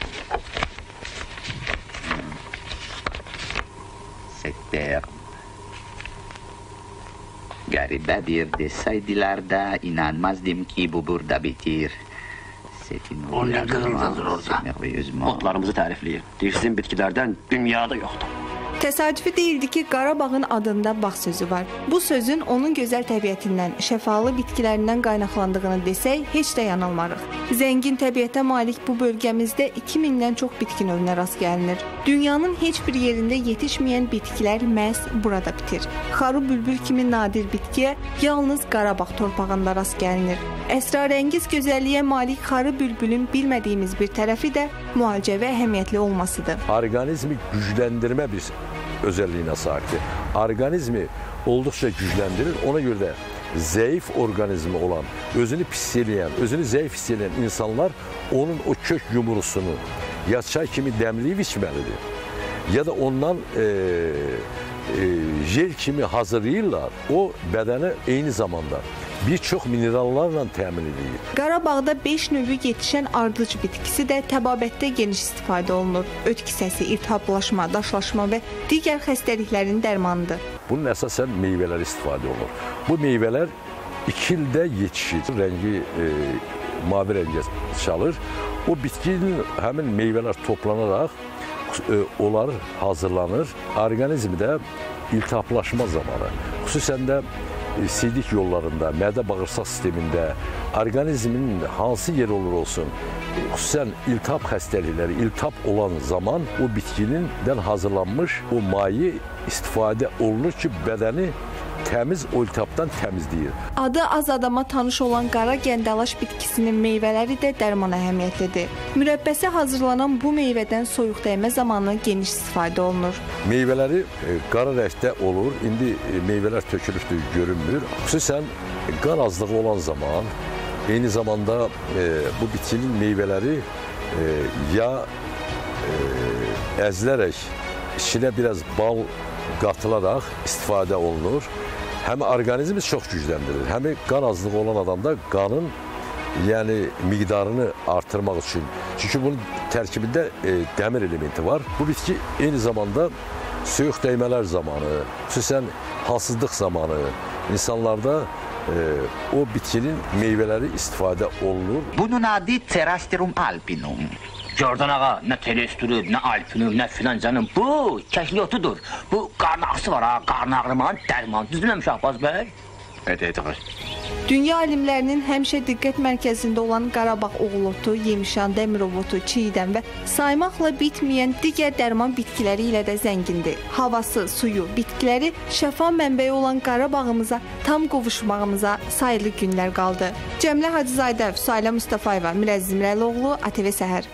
Setter. Garibedir deseydiler de inanmazdım ki bu burada bitir. O ne kadar orada? Otlarımızı tarifleyir. Sizin bitkilerden dünyada yoktu. Təsadüfi deyildi ki, Qarabağın adında bağ sözü var. Bu sözün onun gözəl təbiətindən, şəfalı bitkilərindən qaynaqlandığını desək, heç də yanılmarıq. Zəngin təbiətə malik bu bölgəmizdə iki mindən çox bitki növünə rast gəlinir. Dünyanın heç bir yerində yetişməyən bitkilər məhz burada bitir. Xarı bülbül kimi nadir bitkiyə yalnız Qarabağ torpağında rast gəlinir. Əsrarəngiz gözəlliyə malik xarı bülbülün bilmədiyimiz bir tərəfi də müalicə və əhəmiyyətli olmasıdır. Orqanizmi gücləndirmə bir özelliğine sahiptir. Organizmi oldukça güçlendirir. Ona göre de zayıf organizmi olan, özünü pisleyen, özünü zayıf hisseden insanlar onun o kök yumurusunu ya çay kimi demleyip içmelidir. Ya da ondan e, e, jel kimi hazırlayırlar. O bedene aynı zamanda bir çox minerallarla təmin edilir. Qarabağda beş növü yetişən ardıc bitkisi də təbabətdə geniş istifadə olunur. Öt kisəsi, iltihaplaşma, daşlaşma və digər xəstəliklərin dərmanıdır. Bunun əsasən meyvələr istifadə olunur. Bu meyvələr iki ildə yetişir. Rəngi e, mavi rəngə çalır. O bitkinin həmin meyvələr toplanaraq e, onlar hazırlanır. Orqanizmdə iltihaplaşma zamanı, xüsusən də sidik yollarında, mədə bağırsaq sistemində, orqanizmin hansı yer olur olsun, xüsusən iltihap xəstəlikləri, iltihap olan zaman o bitkinin hazırlanmış o mayi istifadə olunur ki, bədəni təmiz o iltihapdan təmizləyir. Adı az adama tanış olan qara gəndalaş bitkisinin meyvələri də dərman əhəmiyyətlidir. Mürəbbəsi hazırlanan bu meyvədən soyuq dəymə zamanı geniş istifadə olunur. Meyvələri e, qara rəngdə olur. İndi e, meyvələr tökülübdür, görünmür. Xüsusən e, qan azlığı olan zaman, eyni zamanda e, bu bitkinin meyvələri e, ya e, əzilərək, içinə biraz bal qatılaraq istifadə olunur. Həm orqanizmi çox gücləndirir, həm qan azlığı olan adamda qanın yəni miqdarını artırmaq üçün. Çünki bunun tərkibində e, dəmir elementi var. Bu bitki eyni zamanda soyuq dəymələr zamanı, xüsusən halsızlıq zamanı insanlarda e, o bitkinin meyvələri istifadə olunur. Bunun adı Cerastirum alpinum. Jordan ağa, ne telestürüb, ne alpinum, ne filan canım. Bu keşliyotudur. Bu qarın ağrısı var ha, qarın ağrımanın dərmanı. Düzülməm Şahbaz bəy? Evet, evet, evet. Dünya alimlərinin həmişə diqqət mərkəzində olan Qarabağ oğlotu, yemişan, dəmirovotu, çiğdəm və saymaqla bitməyən digər dərman bitkiləri ilə də zəngindir. Havası, suyu, bitkiləri şəfa mənbəyi olan Qarabağımıza tam qovuşmağımıza sayılı günlər qaldı. Cəmilə Hacızadə, Füsailə Mustafayeva, Mirəz Zimrəloğlu, A T V Səhər.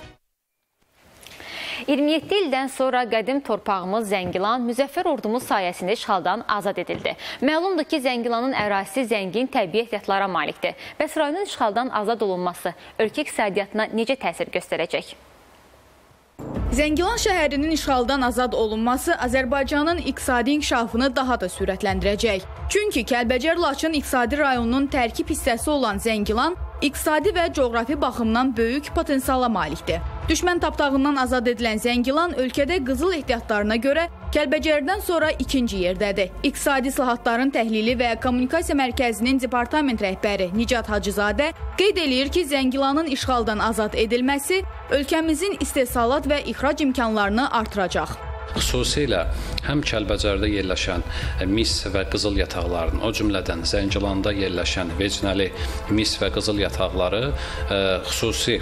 iyirmi yeddi ildən sonra qədim torpağımız Zəngilan müzəffər ordumuz sayəsində işğaldan azad edildi. Məlumdur ki, Zəngilanın ərazisi zəngin təbii ehtiyatlara malikdir. Bəs rayonun işğaldan azad olunması ölkə iqtisadiyyatına necə təsir göstərəcək? Zəngilan şəhərinin işğaldan azad olunması Azərbaycanın iqtisadi inkişafını daha da sürətləndirəcək. Çünki Kəlbəcər-Laçın iqtisadi rayonunun tərkib hissəsi olan Zəngilan iqtisadi və coğrafi baxımdan böyük potensiala malikdir. Düşmən tapdağından azad edilən Zəngilan ölkədə qızıl ehtiyatlarına görə Kəlbəcərdən sonra ikinci yerdədir. İqtisadi islahatların təhlili və kommunikasiya mərkəzinin departament rəhbəri Nicat Hacızadə qeyd eləyir ki, Zəngilanın işğaldan azad edilməsi ölkəmizin istehsalat və ixrac imkanlarını artıracaq. Xüsusilə həm Kəlbəcərdə yerləşən mis və qızıl yataqlarının, o cümlədən Zəngilanda yerləşən vecnəli mis və qızıl yataqları xüsusi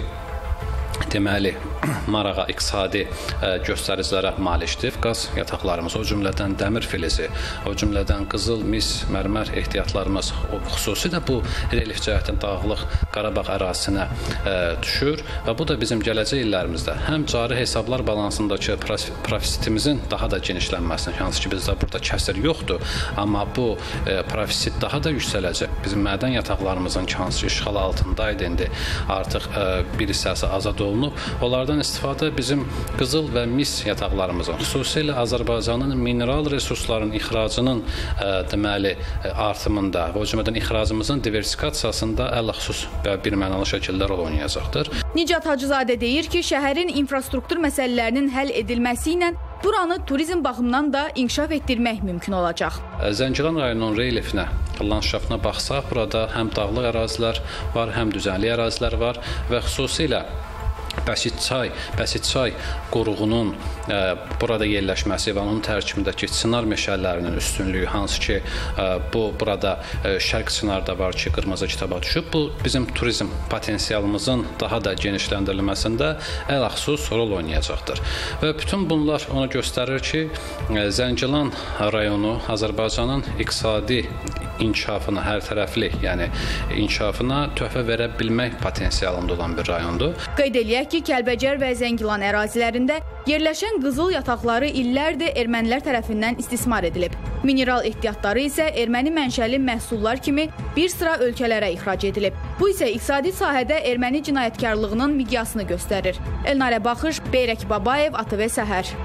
deməli, marağa, iqtisadi ə, göstəricilərə malikdir. Qaz yataqlarımız, o cümlədən dəmir filizi, o cümlədən qızıl, mis, mərmər ehtiyatlarımız, o, xüsusilə bu relief cəhətdən Dağlıq Qarabağ ərazisinə ə, düşür və bu da bizim gələcək illərimizdə həm cari hesablar balansındakı profitsitimizin daha da genişlənməsini, hansı ki bizdə burada kəsir yoxdur, amma bu ə, profitsit daha da yüksələcək. Bizim mədən yataqlarımızın ki, hansı ki işğal altındaydı, indi artıq ə, bir hissəsi azad olunub. Onlardan istifadə bizim qızıl və mis yataqlarımızın, xüsusilə Azərbaycanın mineral resursların ixracının ə, deməli artımında və o cümlədən ixracımızın diversifikasiyasında əlxüsus və birmənalı şəkildə rol oynayacaqdır. Nicat Hacızadə deyir ki, şəhərin infrastruktur məsələlərinin həll edilməsi ilə buranı turizm baxımından da inkişaf etdirmək mümkün olacaq. Zəngilan rayonunun relyefinə, landşaftına baxsaq, burada həm dağlıq ərazilər var, həm düzənli ərazilər var və xüsusilə Bəsit-Çay, Bəsit-Çay qoruğunun ə, burada yerləşməsi və onun tərkibindəki çınar meşələrinin üstünlüyü, hansı ki ə, bu burada ə, Şərq Çınarda var ki, qırmızı kitaba düşüb, bu bizim turizm potensialımızın daha da genişləndirilməsində əlxüsus rol oynayacaqdır. Və bütün bunlar onu göstərir ki, ə, Zəngilan rayonu Azərbaycanın iqtisadi inkişafına, hər tərəfli, yəni inkişafına töhfə verə bilmək potensialında olan bir rayondur. Qeyd eləyək ki, Kəlbəcər və Zəngilan ərazilərində yerləşən qızıl yataqları illərdir ermənilər tərəfindən istismar edilib. Mineral ehtiyatları isə erməni mənşəli məhsullar kimi bir sıra ölkələrə ixrac edilib. Bu isə iqtisadi sahədə erməni cinayətkarlığının miqyasını göstərir. Elnarə Baxış, Beyrək Babayev, A T V Səhər.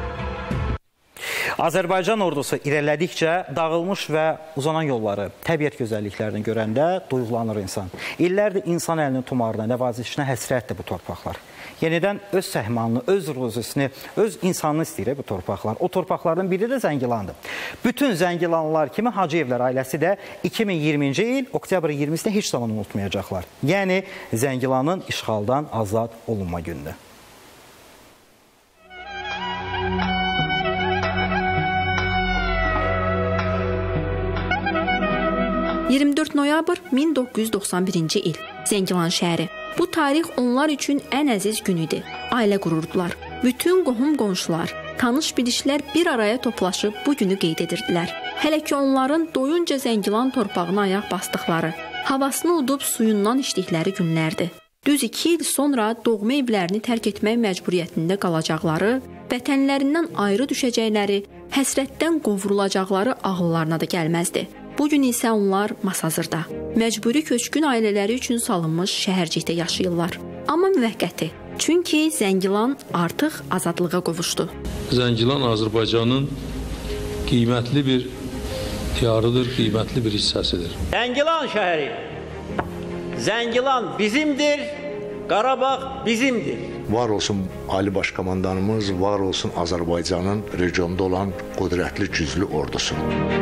Azərbaycan ordusu irəlilədikcə dağılmış və uzanan yolları, təbiət gözəlliklərini görəndə duyğulanır insan. İllərdir insan əlinin tumarına, nəvazişinə həsrətdir bu torpaqlar. Yenidən öz səhmanını, öz ruzisini, öz insanını istəyir bu torpaqlar. O torpaqların biri də Zəngilandır. Bütün Zəngilanlılar kimi Hacıyevlər ailəsi də iki min iyirminci il oktyabr iyirmisini heç zaman unutmayacaqlar. Yəni Zəngilanın işğaldan azad olunma günüdür. iyirmi dörd noyabr min doqquz yüz doxsan birinci il. Zəngilan şəhəri. Bu tarix onlar üçün ən əziz gün idi. Ailə qururdular. Bütün qohum-qonşular, tanış-bilişlər bir araya toplaşıb bu günü qeyd edirdilər. Hələ ki onların doyunca Zəngilan torpağına ayaq basdıqları, havasını udub suyundan içdikləri günlərdir. Düz iki il sonra doğma evlərini tərk etmək məcburiyyətində qalacaqları, vətənlərindən ayrı düşəcəkləri, həsrətdən qovrulacaqları ağıllarına da gəlməzdi. Bugün isə onlar Masazırda, məcburi köçkün ailələri üçün salınmış şəhərcikdə yaşayırlar. Amma müvəqqəti, çünki Zəngilan artıq azadlığa qovuşdu. Zəngilan Azərbaycanın qiymətli bir diyarıdır, qiymətli bir hissəsidir. Zəngilan şəhəri, Zəngilan bizimdir, Qarabağ bizimdir. Var olsun Ali Başkomandanımız, var olsun Azərbaycanın regionda olan qudrətli, güclü ordusu.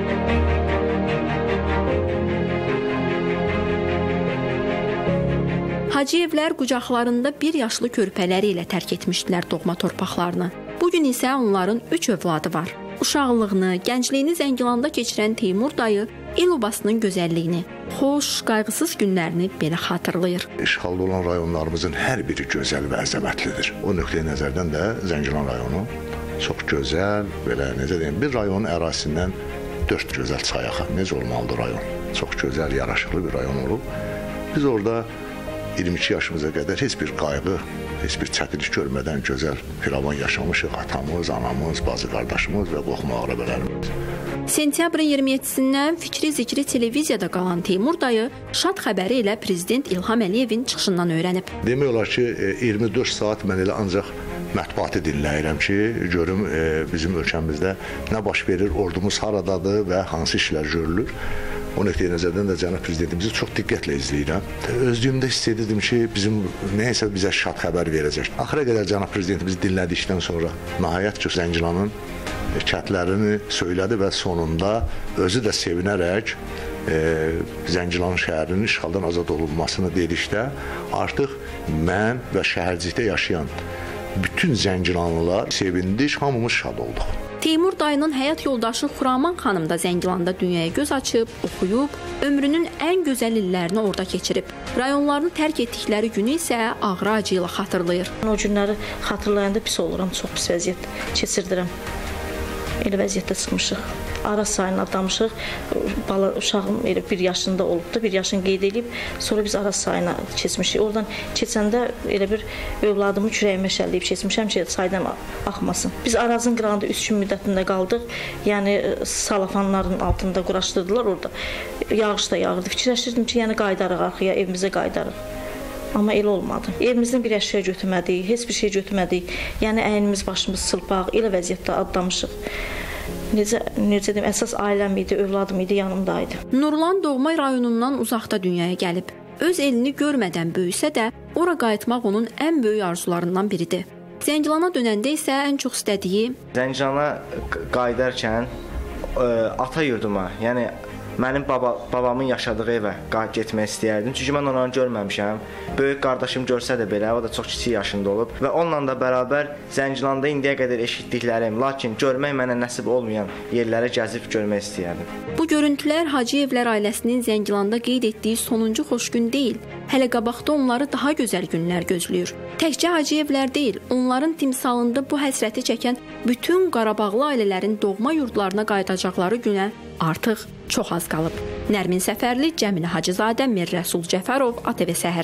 Hacıyevlər qucaqlarında bir yaşlı körpələri ilə tərk etmişdilər doğma torpaqlarını. Bugün isə onların üç övladı var. Uşaqlığını, gəncliyini Zəngilanda keçirən Teymur dayı el obasının gözəlliyini, xoş, qayğısız günlərini belə xatırlayır. İşğalda olan rayonlarımızın hər biri gözəl və əzəmətlidir. O nöqteyi nəzərdən də Zəngilan rayonu çox gözəl, belə necə deyim, bir rayonun ərazisindən dörd gözəl sayaxa. Necə olmalıdır rayon? Çox gözəl, yaraşıqlı bir rayon olub. Biz orada iyirmi iki yaşımıza qədər heç bir qayğı, heç bir çətinlik görmədən gözəl firavan yaşamışıq. Atamız, anamız, bacı qardaşımız və qohum ağrəbələrimiz. Sentyabrın iyirmi yeddisindən fikri zikri televiziyada qalan Teymur dayı şad xəbəri ilə Prezident İlham Əliyevin çıxışından öyrənib. Demək olar ki, iyirmi dörd saat mən elə ancaq mətbuatı dinləyirəm ki, görüm e, bizim ölkəmizdə nə baş verir, ordumuz haradadır və hansı işlər görülür. O nöqteyi nəzərdən də cənab prezidentimizi çox diqqətlə izləyirəm. Özlüyümdə hiss edirdim ki, bizim nəyəsə bizə şad xəbər verəcək. Axıra qədər cənab prezidentimizi dinlədikdən sonra nəhayət ki, Zəngilanın kətlərini söylədi və sonunda özü də sevinərək e, Zəngilan şəhərinin işğaldan azad olunmasını dedikdə artıq mən və şəhərcikdə yaşayan bütün Zəngilanlılar sevindik, hamımız şad olduq. Teymur dayının həyat yoldaşı Xuraman xanım da Zəngilanda dünyaya göz açıb, oxuyub, ömrünün ən gözəl illərini orada keçirib. Rayonlarını tərk etdikləri günü isə ağrı acı ilə xatırlayır. O günləri xatırlayanda pis oluram, çox pis vəziyyət keçirdirəm. Elə vəziyyətdə çıxmışıq. Araz sayını adlamışıq. Bala, uşağım elə bir yaşında olubdu, bir yaşını qeyd edib. Sonra biz Araz sayına keçmişik. Oradan keçəndə elə bir övladımı kürəyimə şəlləyib keçmişəm ki, saydan axmasın. Biz Arazın qırağında üç gün müddətində qaldıq. Yəni salafanların altında quraşdırdılar orada. Yağış da yağırdı. Fikirləşdirdim ki, yəni qaydarıq arxaya, evimizə qaydarıq. Amma elə olmadı. Evimizdən bir əşya götürmədik, heç bir şey götürmədik. Yəni əynimiz, başımız çılpaq, elə vəziyyətdə adlamışıq. Necə, necə deyim, əsas ailəm idi, övladım idi, yanımdaydı. Nurlan doğma rayonundan uzaqda dünyaya gəlib. Öz elini görmədən böyüsə də, ora qayıtmaq onun ən böyük arzularından biridir. Zəngilana dönəndə isə ən çox istədiyi... Zəngilana qayıdarkən ə, ata yurduma, yəni mənim baba, babamın yaşadığı evə getmək istəyərdim. Çünki mən onları görməmişəm. Böyük qardaşım görsə də belə, o da çox kiçik yaşında olub. Və onunla da bərabər Zəngilanda indiyə qədər eşitdiklərim, lakin görmək mənə nəsib olmayan yerlərə gəzib görmək istəyərdim. Bu görüntülər Hacıyevlər ailəsinin Zəngilanda qeyd etdiyi sonuncu xoş gün deyil. Hələ qabaqda onları daha gözəl günlər gözləyir. Təkcə Hacıyevlər deyil, onların timsalında bu həsrəti çəkən bütün Qarabağlı ailələrin doğma yurdlarına qayıdacaqları günə artıq çox az qalıb. Nərmin Səfərli, Cəmilə Hacızadə, Mir Rəsul Cəfərov, A T V Səhər.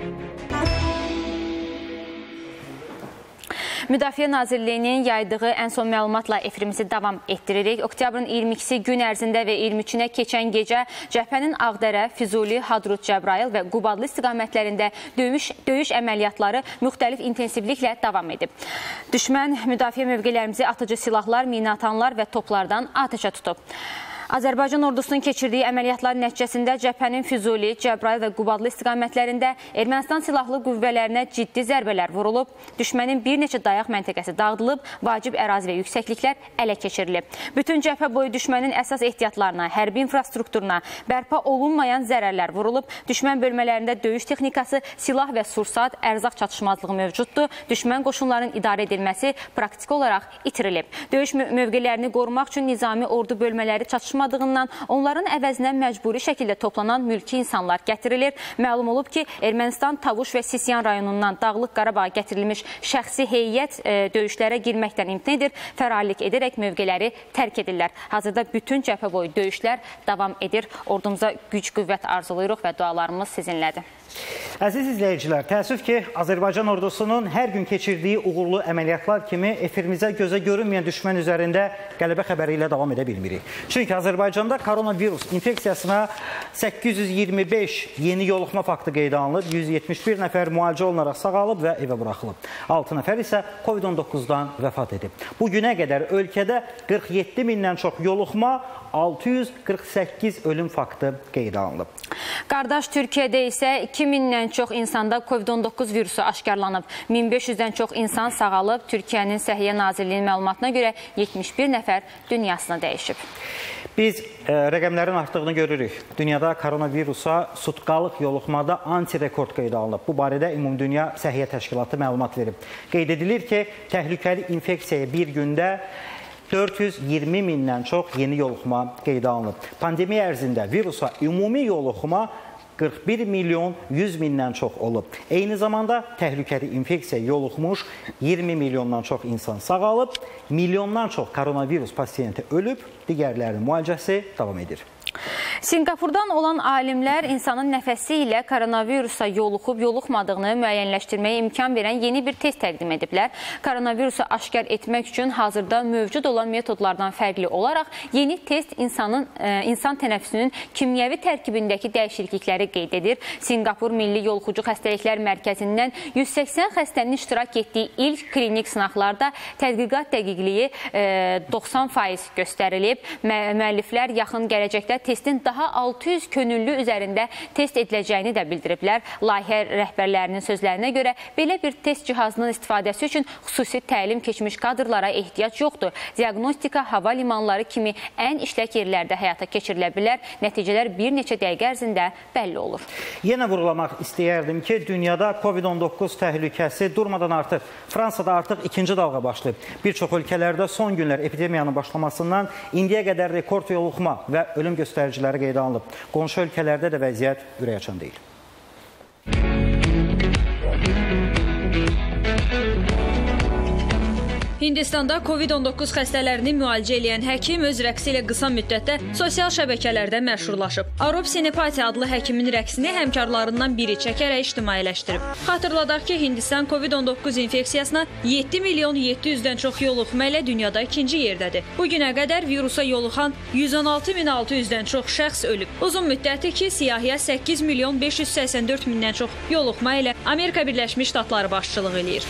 Müdafiə Nazirliyinin yaydığı ən son məlumatla efirimizi davam etdiririk. Oktyabrın iyirmi ikisi gün ərzində və iyirmi üçünə keçən gecə cəbhənin Ağdərə, Füzuli, Hadrut, Cəbrayıl və Qubadlı istiqamətlərində döyüş, döyüş əməliyyatları müxtəlif intensivliklə davam edib. Düşmən müdafiə mövqelərimizi atıcı silahlar, minatanlar və toplardan atəşə tutub. Azərbaycan ordusunun keçirdiyi əməliyyatlar nəticəsində cəbhənin Füzuli, Cəbrayıl və Qubadlı istiqamətlərində Ermənistan silahlı qüvvələrinə ciddi zərbələr vurulub, düşmənin bir neçə dayaq məntəqəsi dağıdılıb, vacib ərazi və yüksəkliklər ələ keçirilib. Bütün cəbhə boyu düşmənin əsas ehtiyatlarına, hərbi infrastrukturuna, bərpa olunmayan zərərlər vurulub, düşmən bölmələrində döyüş texnikası, silah və sursat, ərzaq çatışmazlığı mövcuddur, düşmən qoşunların idarə edilməsi praktiki olaraq itirilib. Döyüş mövqelərini qorumaq üçün nizami ordu bölmələri çatışmazlığı onların əvəzinə məcburi şəkildə toplanan mülki insanlar gətirilir. Məlum olub ki, Ermənistan Tavuş və Sisyan rayonundan Dağlıq Qarabağa gətirilmiş şəxsi heyət e, döyüşlərə girməkdən imtina edir, fərarlik edərək mövqeləri tərk edirlər. Hazırda bütün cəbhə boyu döyüşlər davam edir. Ordumuza güc, qüvvət arzulayırıq və dualarımız sizinlədir. Əziz izləyicilər, təəssüf ki, Azərbaycan ordusunun hər gün keçirdiyi uğurlu əməliyyatlar kimi efirimizə gözə görünməyən düşmən üzərində qələbə xəbəri ilə davam edə bilmirik. Çünki Azərbaycanda koronavirus infeksiyasına səkkiz yüz iyirmi beş yeni yoluxma faktı qeydə alınıb, yüz yetmiş bir nəfər müalicə olunaraq sağalıb və evə buraxılıb. altı nəfər isə Covid on doqquzdan vəfat edib. Bu günə qədər ölkədə qırx yeddi mindən çox yoluxma, altı yüz qırx səkkiz ölüm faktı qeydə alınıb. Qardaş Türkiyədə isə iki mindən çox insanda Covid on doqquz virusu aşkarlanıb. min beş yüzdən çox insan sağalıb. Türkiyənin Səhiyyə Nazirliyinin məlumatına görə yetmiş bir nəfər dünyasını dəyişib. Biz e, rəqəmlərin artdığını görürük. Dünyada koronavirusa sutqalıq yoluxmada anti-rekord qeydə alınıb. Bu barədə Ümumdünya Səhiyyə Təşkilatı məlumat verib. Qeyd edilir ki, təhlükəli infeksiyaya bir gündə dörd yüz iyirmi mindən çox yeni yoluxma qeydə alınıb. Pandemiya ərzində virusa ümumi yoluxma qırx bir milyon yüz mindən çox olub. Eyni zamanda təhlükəli infeksiya yoluxmuş iyirmi milyondan çox insan sağalıb, milyondan çox koronavirus pasiyenti ölüb, digərlərinin müalicəsi davam edir. Singapurdan olan alimlər insanın nəfəsi ilə koronavirusa yoluxub, yoluxmadığını müəyyənləşdirməyə imkan verən yeni bir test təqdim ediblər. Koronavirusu aşkar etmək üçün hazırda mövcud olan metodlardan fərqli olaraq yeni test insanın, e, insan tənəffüsünün kimyəvi tərkibindəki dəyişiklikləri qeyd edir. Singapur Milli Yoluxucu Xəstəliklər Mərkəzindən yüz səksən xəstənin iştirak etdiyi ilk klinik sınaqlarda tədqiqat dəqiqliyi e, doxsan faiz göstərilib. Mü müəlliflər yaxın gələcəkdə testin daha altı yüz könüllü üzərində test ediləcəyini də bildiriblər. Layihə rəhbərlərinin sözlərinə görə belə bir test cihazının istifadəsi üçün xüsusi təlim keçmiş kadrlara ehtiyac yoxdur. Diagnostika hava limanları kimi ən işlək yerlərdə həyata keçirilə bilər. Nəticələr bir neçə dəqiqə ərzində bəlli olur. Yenə vurulamaq istəyərdim ki, dünyada Covid on doqquz təhlükəsi durmadan artır. Fransada artıq ikinci dalğa başlayıb. Bir çox ölkələrdə son günlər epidemiyanın başlamasından indiyə qədər rekord yoluxma və ölüm göstəriciləri qeydə alınıb. Qonşu ölkələrdə də vəziyyət ürəkaçan deyil. Hindistanda Covid on doqquz xəstələrini müalicə eləyən həkim öz rəqsi ilə qısa müddətdə sosial şəbəkələrdə məşhurlaşıb. Arop Senepati adlı həkimin rəqsini həmkarlarından biri çəkərək ictimailəşdirib. Xatırladaq ki, Hindistan Covid on doqquz infeksiyasına yeddi milyon yeddi yüzdən çox yoluxma ilə dünyada ikinci yerdədir. Bu günə qədər virusa yoluxan yüz on altı min altı yüzdən çox şəxs ölüb. Uzun müddətdir ki, siyahıya səkkiz milyon beş yüz səksən dörd mindən çox yoluxma ilə Amerika Birləşmiş Ştatları başçılıq eləyir.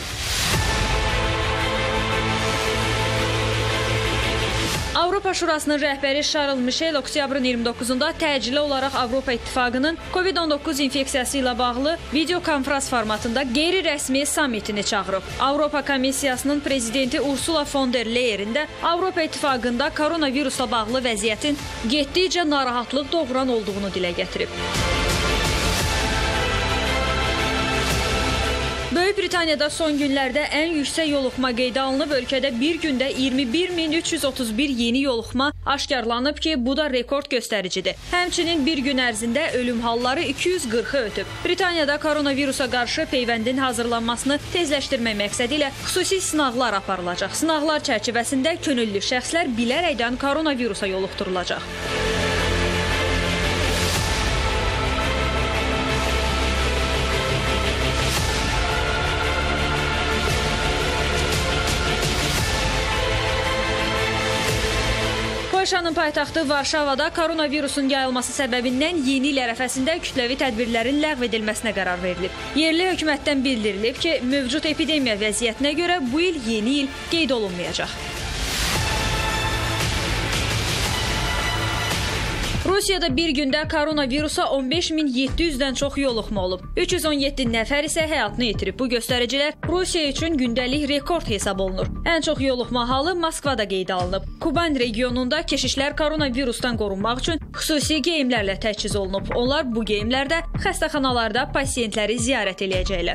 Avropa Şurasının rəhbəri Charles Michel oktyabrın iyirmi doqquzunda təcili olaraq Avropa İttifaqının Covid on doqquz infeksiyası ilə bağlı videokonferans formatında qeyri-rəsmi sammitini çağırıb. Avropa Komissiyasının prezidenti Ursula von der Leyen də Avropa İttifaqında koronavirusla bağlı vəziyyətin getdikcə narahatlıq doğuran olduğunu dilə gətirib. Böyük Britaniyada son günlərdə ən yüksək yoluxma qeydə alınıb. Ölkədə bir gündə iyirmi bir min üç yüz otuz bir yeni yoluxma aşkarlanıb ki, bu da rekord göstəricidir. Həmçinin bir gün ərzində ölüm halları iki yüz qırxı ötüb. Britaniyada koronavirusa qarşı peyvəndin hazırlanmasını tezləşdirmək məqsədi ilə xüsusi sınaqlar aparılacaq. Sınaqlar çərçivəsində könüllü şəxslər bilərəkdən koronavirusa yoluxdurulacaq. Polşanın paytaxtı Varşavada koronavirusun yayılması səbəbindən yeni il ərəfəsində kütləvi tədbirlərin ləğv edilməsinə qərar verilib. Yerli hökumətdən bildirilib ki, mövcud epidemiya vəziyyətinə görə bu il yeni il qeyd olunmayacaq. Rusiyada bir gündə koronavirusa on beş min yeddi yüzdən çox yoluxma olub. üç yüz on yeddi nəfər isə həyatını itirib. Bu göstəricilər Rusiya üçün gündəlik rekord hesab olunur. Ən çox yoluxma halı Moskvada qeydə alınıb. Kuban regionunda keşişlər koronavirusdan qorunmaq üçün xüsusi geyimlərlə təchiz olunub. Onlar bu geyimlərdə xəstəxanalarda pasiyentləri ziyarət eləyəcəklər.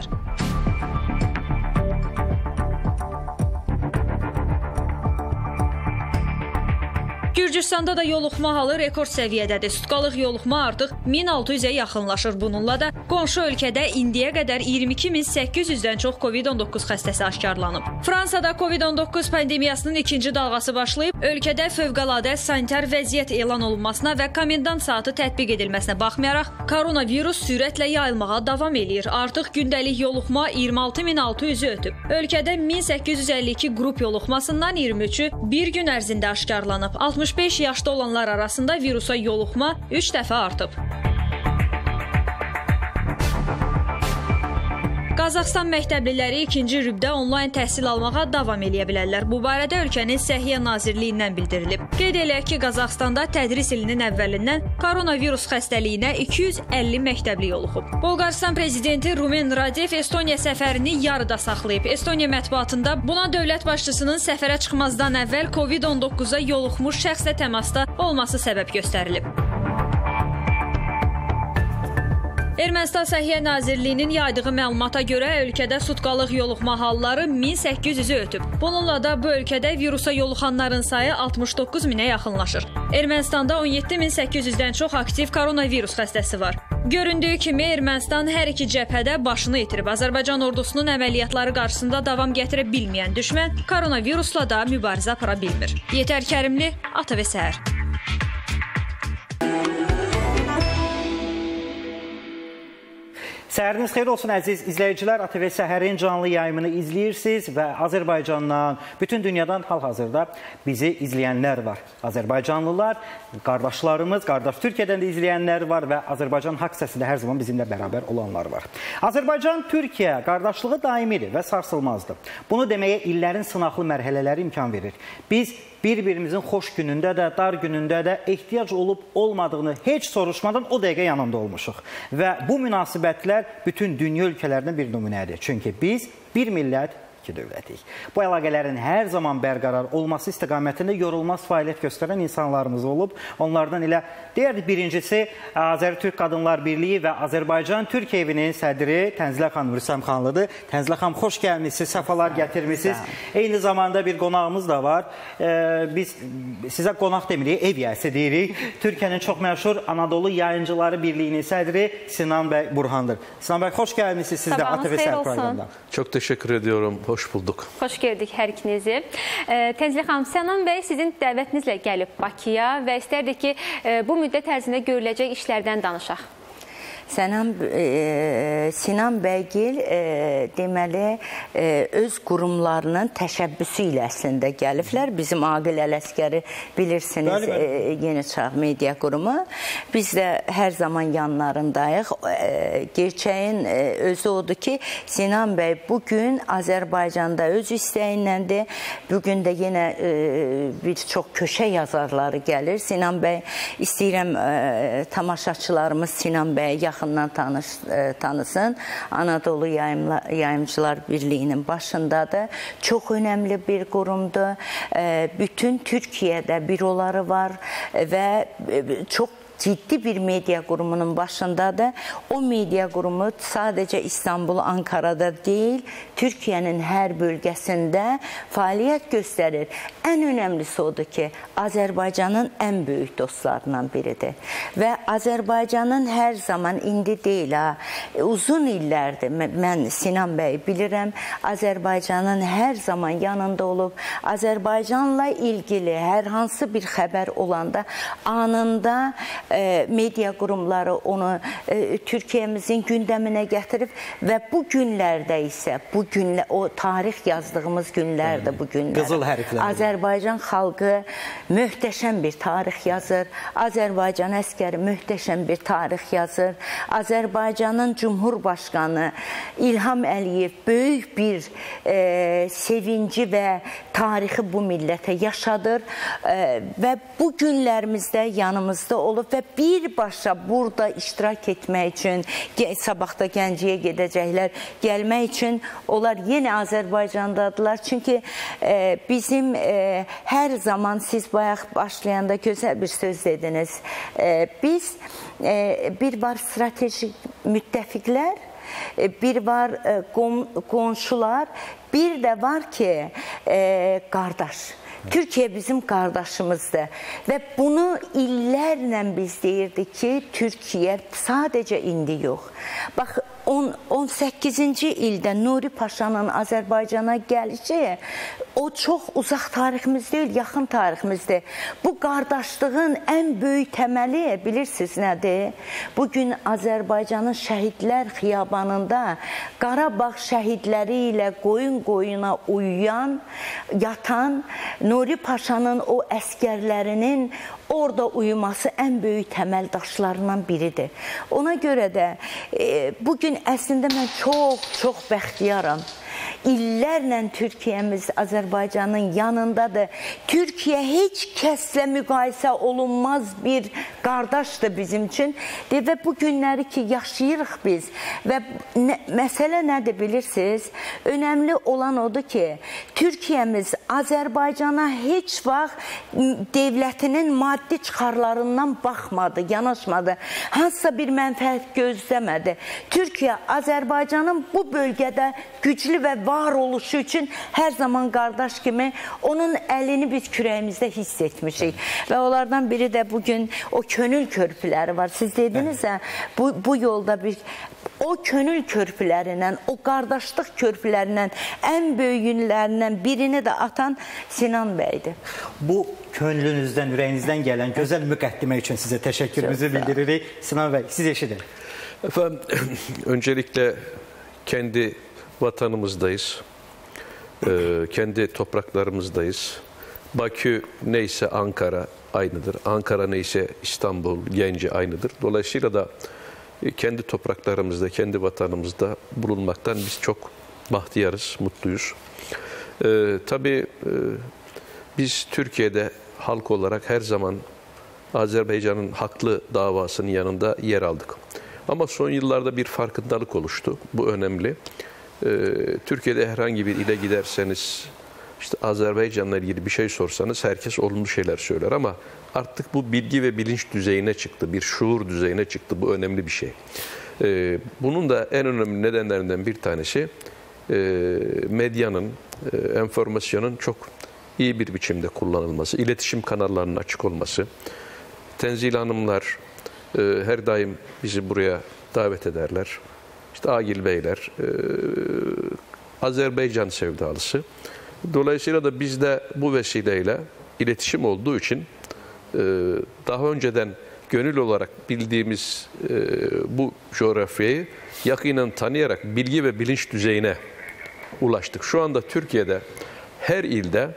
Gürcüstanda da yoluxma halı rekord səviyyədədir. Sutkalıq yoluxma artıq min altı yüzə yaxınlaşır. Bununla da qonşu ölkədə indiyə qədər iyirmi iki min səkkiz yüzdən çox Covid on doqquz xəstəsi aşkarlanıb. Fransada Covid on doqquz pandemiyasının ikinci dalğası başlayıb. Ölkədə fövqəladə sanitar vəziyyət elan olunmasına və komendant saatı tətbiq edilməsinə baxmayaraq, koronavirus sürətlə yayılmağa davam eləyir. Artıq gündəlik yoluxma iyirmi altı min altı yüzü ötüb. Ölkədə min səkkiz yüz əlli iki qrup yoluxmasından iyirmi üçü bir gün ərzində aşkarlanıb. altmış beş yaşda olanlar arasında virusa yoluxma üç dəfə artıb. Qazaxıstan məktəbliləri ikinci rübdə onlayn təhsil almağa davam eləyə bilərlər. Bu barədə ölkənin Səhiyyə Nazirliyindən bildirilib. Qeyd eləyək ki, Qazaxıstanda tədris ilinin əvvəlindən koronavirus xəstəliyinə iki yüz əlli məktəbli yoluxub. Bolqarıstan prezidenti Rumen Radev Estoniya səfərini yarıda saxlayıb. Estoniya mətbuatında buna dövlət başçısının səfərə çıxmazdan əvvəl Covid on doqquza yoluxmuş şəxslə təmasda olması səbəb göstərilib. Ermənistan Səhiyyə Nazirliyinin yaydığı məlumata görə ölkədə sutkalıq yoluxma halları min səkkiz yüzü ötüb. Bununla da bu ölkədə virusa yoluxanların sayı altmış doqquz minə yaxınlaşır. Ermənistanda on yeddi min səkkiz yüzdən çox aktiv koronavirus xəstəsi var. Göründüyü kimi Ermənistan hər iki cəbhədə başını itirib. Azərbaycan ordusunun əməliyyatları qarşısında davam gətirə bilməyən düşmən koronavirusla da mübarizə apara bilmir. Yetər Kərimli, A T V Səhər. Səhəriniz xeyir olsun əziz izləyicilər. A T V Səhərin canlı yayımını izləyirsiniz və Azərbaycandan, bütün dünyadan hal-hazırda bizi izləyənlər var. Azərbaycanlılar, qardaşlarımız, qardaş Türkiyədən də izləyənlər var və Azərbaycan haqq səsində hər zaman bizimlə bərabər olanlar var. Azərbaycan-Türkiyə qardaşlığı daimidir və sarsılmazdır. Bunu deməyə illərin sınaqlı mərhələləri imkan verir. Biz bir-birimizin xoş günündə də, dar günündə də ehtiyac olub olmadığını heç soruşmadan o dəqiqə yanında olmuşuq. Və bu münasibətlər bütün dünya ölkələrinin bir nümunədir. Çünki biz bir millət, iki dövlətik. Bu əlaqələrin hər zaman bərqərar olması istiqamətində yorulmaz fəaliyyət göstərən insanlarımız olub. Onlardan elə deyərdik birincisi Azər-Türk Qadınlar Birliyi və Azərbaycan-Türk evinin sədri Tənzilə xanım Rüstəm xanlıdır. Tənzilə xanım, xoş gəlmişsiniz, səfalar gətirmişsiniz. Eyni zamanda bir qonağımız da var. Ee, biz sizə qonaq demirik, ev yəsi deyirik. Türkiyənin çox məşhur Anadolu Yayıncıları Birliyinin sədri Sinan bəy Burhandır. Sinan bəy, xoş gəlmişsiniz siz də A T V Səhər proqramında. Çok teşekkür ediyorum. Hoş bulduk. Xoş gördük hər ikinizi. Tənzilə xanım, Sinan bəy sizin dəvətinizlə gəlib Bakıya və istərdik ki, bu müddət ərzində görüləcək işlərdən danışaq. Sənan, e, Sinan bəygil e, deməli e, öz qurumlarının təşəbbüsü ilə əslində gəliblər. Bizim Aqil Ələsgəri bilirsiniz, e, Yeni Çağ Media Qurumu. Biz də hər zaman yanlarındayıq. E, gerçəyin e, özü odur ki, Sinan bəy bugün Azərbaycanda öz istəyindən bugün də yenə e, bir çox köşə yazarları gəlir. Sinan bəy, istəyirəm e, tamaşaçılarımız Sinan bəy yaxından tanış, e, tanısın. Anadolu Yayımla, Yayımcılar Birliyinin başındadır. Çox önəmli bir qurumdur. E, bütün Türkiyədə büroları var və e, çox ciddi bir media qurumunun başındadır. O media qurumu sadəcə İstanbul, Ankara'da deyil, Türkiyənin hər bölgəsində fəaliyyət göstərir. Ən önəmlisi odur ki, Azərbaycanın ən böyük dostlarından biridir. Və Azərbaycanın hər zaman, indi deyil, ha, uzun illərdir, mən Sinan bəyi bilirəm, Azərbaycanın hər zaman yanında olub, Azərbaycanla ilgili hər hansı bir xəbər olanda anında e, media qurumları onu e, Türkiyəmizin gündəminə gətirib və bu günlərdə isə, bu günlə, o tarix yazdığımız günlərdə bu günlər. Qızıl hərflər. Azərbaycan xalqı möhtəşəm bir tarix yazır. Azərbaycan əskəri möhtəşəm bir tarix yazır. Azərbaycanın Cumhurbaşqanı İlham Əliyev böyük bir e, sevinci və tarixi bu millətə yaşadır e, və bu günlərimizdə yanımızda olub və birbaşa burada iştirak etmək üçün, sabahda Gəncəyə gedəcəklər, gəlmək üçün onlar yenə Azərbaycandadılar. Çünki e, bizim e, hər zaman siz bayaq başlayanda gözəl bir söz dediniz. E, biz e, bir var stratejik müttəfiqlər, e, bir var e, qonşular, bir də var ki, e, qardaş. Türkiyə bizim qardaşımızdır və bunu illərlə biz deyirdik ki, Türkiyə sadəcə indi yox. Bax, on səkkizinci ildə Nuri Paşanın Azərbaycana gəlişi, o çox uzaq tariximiz deyil, yaxın tariximizdir. Bu qardaşlığın ən böyük təməli bilirsiniz nədir? Bugün Azərbaycanın şəhidlər xiyabanında Qarabağ şəhidləri ilə qoyun-qoyuna uyuyan, yatan Nuri Paşanın o əskərlərinin orada uyuması ən böyük təməl daşlarından biridir. Ona görə də e, bugün əslində mən çox, çox bəxtiyaram. İllərlə Türkiyəmiz Azərbaycanın yanındadır. Türkiyə heç kəslə müqayisə olunmaz bir qardaşdır bizim üçün. Və bu günləri ki, yaşayırıq biz. Və nə, məsələ nədir bilirsiniz? Önəmli olan odur ki, Türkiyəmiz Azərbaycana heç vaxt devlətinin maddi çıxarlarından baxmadı, yanaşmadı. Hansısa bir mənfəət gözləmədi. Türkiyə Azərbaycanın bu bölgədə güclü və var oluşu üçün hər zaman qardaş kimi onun əlini biz kürəyimizdə hiss etmişik. Və onlardan biri də bugün o könül körpüləri var. Siz dediniz ya, bu, bu yolda bir o könül körpülərindən, o qardaşlıq körpülərindən ən böyüyünlərindən birini də atan Sinan bəydir. Bu könlünüzdən, ürəyinizdən gələn gözəl müqəddimə üçün sizə təşəkkürümüzü bildiririk. Sinan bəy, siz eşidin. Efendim, öncelikle kendi vatanımızdayız, ee, kendi topraklarımızdayız. Bakü neyse Ankara aynıdır, Ankara neyse İstanbul, Gence aynıdır. Dolayısıyla da kendi topraklarımızda, kendi vatanımızda bulunmaktan biz çok bahtiyarız, mutluyuz. Ee, tabii e, biz Türkiye'de halk olarak her zaman Azerbaycan'ın haklı davasının yanında yer aldık. Ama son yıllarda bir farkındalık oluştu. Bu önemli. Ee, Türkiye'de herhangi bir ile giderseniz, işte Azerbaycan'la ilgili bir şey sorsanız herkes olumlu şeyler söyler. Ama artık bu bilgi ve bilinç düzeyine çıktı. Bir şuur düzeyine çıktı. Bu önemli bir şey. Ee, bunun da en önemli nedenlerinden bir tanesi e, medyanın, e, enformasyonun çok iyi bir biçimde kullanılması, iletişim kanallarının açık olması. Tenzil Hanımlar e, her daim bizi buraya davet ederler. İşte Agil Beyler, e, Azerbaycan sevdalısı. Dolayısıyla da biz de bu vesileyle iletişim olduğu için e, daha önceden gönül olarak bildiğimiz e, bu coğrafyayı yakinen tanıyarak bilgi ve bilinç düzeyine ulaştık. Şu anda Türkiye'de her ilde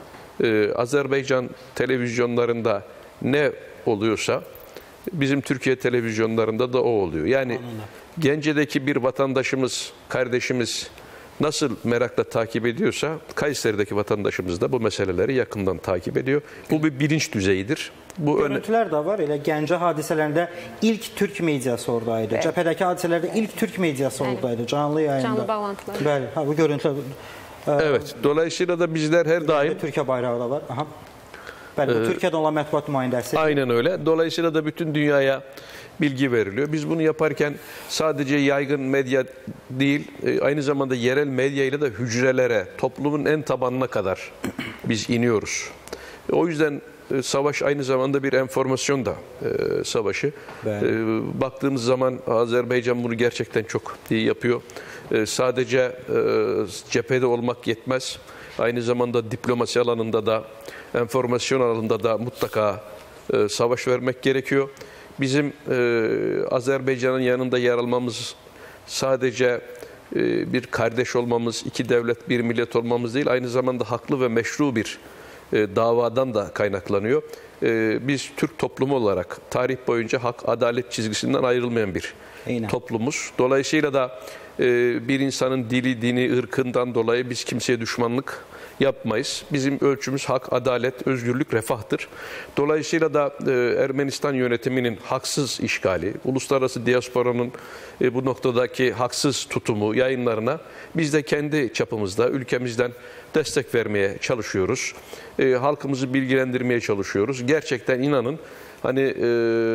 e, Azerbaycan televizyonlarında ne oluyorsa bizim Türkiye televizyonlarında da o oluyor. Yani Gence'deki bir vatandaşımız, kardeşimiz nasıl merakla takip ediyorsa Kayseri'deki vatandaşımız da bu meseleleri yakından takip ediyor. Bu bir bilinç düzeyidir. Bu görüntüler de var. Elə Gəncə hadisələrində ilk Türk mediası oradaydı. Evet. Cəbhədəki hadisələrdə ilk Türk mediası evet. oradaydı. Canlı yayında. Canlı bağlantılar. Bəli, ha, bu görüntülər. Evet. Dolayısıyla da bizler her daim Türkiye bayrağı da var. Aha. Bəli, bu Türkiye'de olan mətbuat nümayəndəsi. Aynen öyle. Dolayısıyla da bütün dünyaya bilgi veriliyor. Biz bunu yaparken sadece yaygın medya değil, aynı zamanda yerel medya ile de hücrelere, toplumun en tabanına kadar biz iniyoruz. O yüzden savaş aynı zamanda bir enformasyon da e, savaşı. E, baktığımız zaman Azerbaycan bunu gerçekten çok iyi yapıyor. E, sadece e, cephede olmak yetmez. Aynı zamanda diplomasi alanında da, enformasyon alanında da mutlaka e, savaş vermek gerekiyor. Bizim e, Azerbaycan'ın yanında yer almamız sadece e, bir kardeş olmamız, iki devlet, bir millet olmamız değil, aynı zamanda haklı ve meşru bir e, davadan da kaynaklanıyor. E, biz Türk toplumu olarak tarih boyunca hak, adalet çizgisinden ayrılmayan bir Aynen. toplumuz. Dolayısıyla da e, bir insanın dili, dini, ırkından dolayı biz kimseye düşmanlık yapmayız. Bizim ölçümüz hak, adalet, özgürlük, refahtır. Dolayısıyla da e, Ermenistan yönetiminin haksız işgali, uluslararası diasporanın e, bu noktadaki haksız tutumu, yayınlarına biz de kendi çapımızda, ülkemizden destek vermeye çalışıyoruz. E, halkımızı bilgilendirmeye çalışıyoruz. Gerçekten inanın, hani e,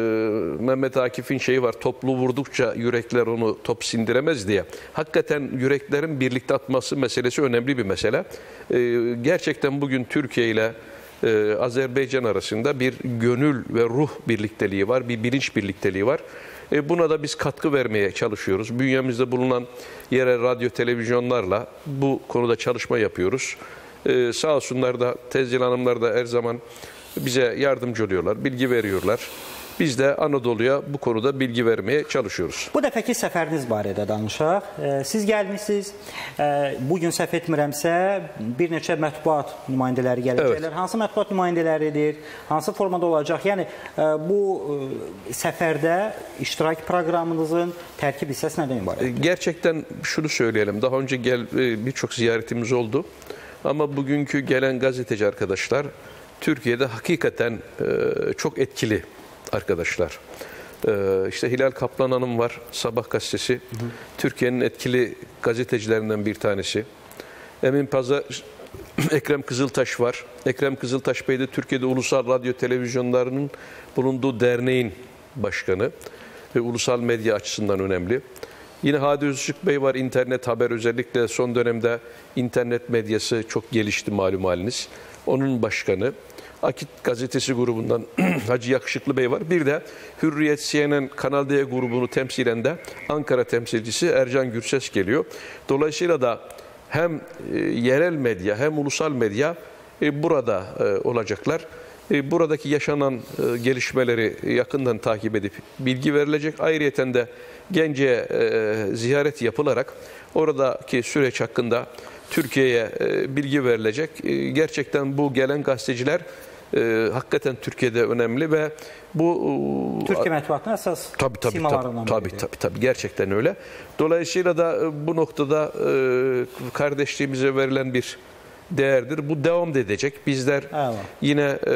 Mehmet Akif'in şeyi var, toplu vurdukça yürekler onu top sindiremez diye. Hakikaten yüreklerin birlikte atması meselesi önemli bir mesele. E, gerçekten bugün Türkiye ile e, Azerbaycan arasında bir gönül ve ruh birlikteliği var, bir bilinç birlikteliği var. E, buna da biz katkı vermeye çalışıyoruz. Bünyemizde bulunan yerel radyo, televizyonlarla bu konuda çalışma yapıyoruz. E, sağ olsunlar da, Tenzil Hanımlar da her zaman bize yardımcı oluyorlar, bilgi veriyorlar. Biz de Anadolu'ya bu konuda bilgi vermeye çalışıyoruz. Bu dəfəki səfəriniz barədə danışaq. Siz gəlmişsiniz. Bugün səhv etmirəmsə bir neçə mətbuat nümayəndələri gələcəklər. Evet. Hansı mətbuat nümayəndələridir? Hansı formada olacaq? Yəni bu səfərdə iştirak proqramınızın tərkib hissəsi nədən ibarətdir? Gerçekten şunu söyleyelim. Daha önce gel birçok ziyaretimiz oldu. Ama bugünkü gelen gazeteci arkadaşlar Türkiye'de hakikaten e, çok etkili arkadaşlar. E, işte Hilal Kaplan Hanım var, Sabah gazetesi. Türkiye'nin etkili gazetecilerinden bir tanesi. Emin Pazar, Ekrem Kızıltaş var. Ekrem Kızıltaş Bey de Türkiye'de ulusal radyo televizyonlarının bulunduğu derneğin başkanı ve ulusal medya açısından önemli. Yine Hadi Özçük Bey var, internet haber, özellikle son dönemde internet medyası çok gelişti malum haliniz. Onun başkanı. Akit gazetesi grubundan Hacı Yakışıklı Bey var. Bir de Hürriyet, C N N, Kanal D grubunu temsilen de Ankara temsilcisi Ercan Gürses geliyor. Dolayısıyla da hem e, yerel medya hem ulusal medya burada olacaklar. Buradaki yaşanan gelişmeleri yakından takip edip bilgi verilecek. Ayrıyeten de Gence ziyaret yapılarak oradaki süreç hakkında Türkiye'ye bilgi verilecek. Gerçekten bu gelen gazeteciler hakikaten Türkiye'de önemli ve bu Türkiye mətbuatının əsas tabii, tabii, simalarından tabii, biridir. tabii, tabii, gerçekten öyle. Dolayısıyla da bu noktada kardeşliğimize verilen bir değerdir. Bu devam edecek. Bizler evet. yine e,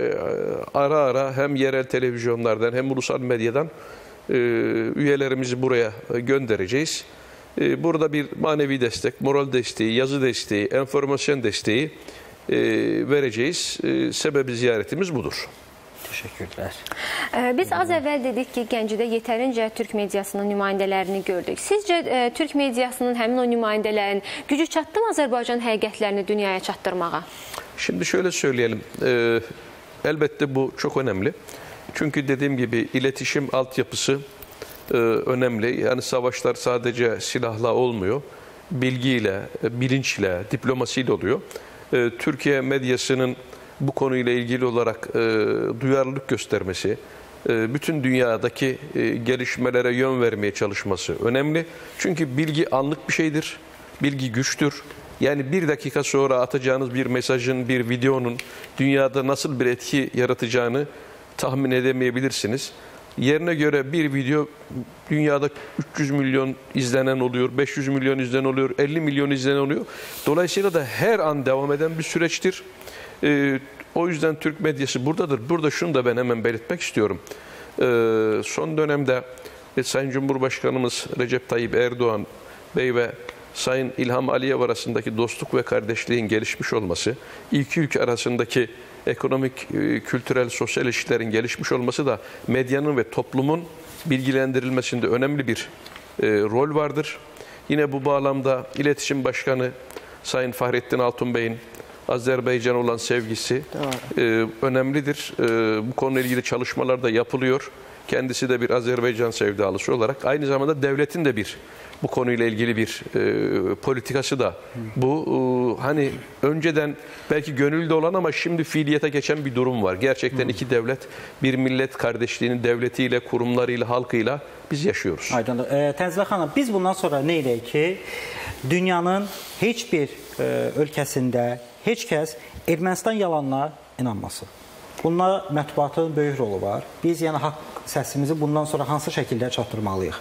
ara ara hem yerel televizyonlardan hem ulusal medyadan e, üyelerimizi buraya göndereceğiz. E, burada bir manevi destek, moral desteği, yazı desteği, enformasyon desteği e, vereceğiz. E, sebebi ziyaretimiz budur. Teşekkürler. Biz az əvvəl dedik ki, Gəncədə yetərincə Türk mediasının nümayəndələrini gördük. Sizcə e, Türk mediasının həmin o nümayəndələrin gücü çatdı mı Azərbaycan həqiqətlərini dünyaya çatdırmağa? Şimdi şöyle söyleyelim. E, elbette bu çok önemli. Çünkü dediğim gibi iletişim altyapısı e, önemli. Yani savaşlar sadece silahla olmuyor. Bilgiyle, bilinçle, diplomasiyle oluyor. E, Türkiye medyasının bu konuyla ilgili olarak e, duyarlılık göstermesi, e, bütün dünyadaki e, gelişmelere yön vermeye çalışması önemli. Çünkü bilgi anlık bir şeydir, bilgi güçtür. Yani bir dakika sonra atacağınız bir mesajın, bir videonun dünyada nasıl bir etki yaratacağını tahmin edemeyebilirsiniz. Yerine göre bir video dünyada üç yüz milyon izlenen oluyor, beş yüz milyon izlenen oluyor, elli milyon izlenen oluyor. Dolayısıyla da her an devam eden bir süreçtir. Ee, o yüzden Türk medyası buradadır. Burada şunu da ben hemen belirtmek istiyorum. Ee, son dönemde e, Sayın Cumhurbaşkanımız Recep Tayyip Erdoğan Bey ve Sayın İlham Aliyev arasındaki dostluk ve kardeşliğin gelişmiş olması, iki ülke arasındaki ekonomik, e, kültürel, sosyal ilişkilerin gelişmiş olması da medyanın ve toplumun bilgilendirilmesinde önemli bir e, rol vardır. Yine bu bağlamda İletişim Başkanı Sayın Fahrettin Altun Bey'in Azerbaycan'a olan sevgisi e, önemlidir. E, bu konuyla ilgili çalışmalar da yapılıyor. Kendisi de bir Azerbaycan sevdalısı olarak aynı zamanda devletin de bir bu konuyla ilgili bir e, politikası da bu e, hani önceden belki gönüllü olan ama şimdi fiiliyete geçen bir durum var. Gerçekten iki devlet, bir millet kardeşliğinin devletiyle, kurumlarıyla, halkıyla biz yaşıyoruz. Aydın. E, Tənzilə xanım, biz bundan sonra ne eləyik ki, dünyanın heç bir e, ölkəsində heç kəs Ermənistan yalanına inanmasın. Bunda mətbuatın böyük rolu var. Biz yəni haqq səsimizi bundan sonra hansı şəkildə çatdırmalıyıq?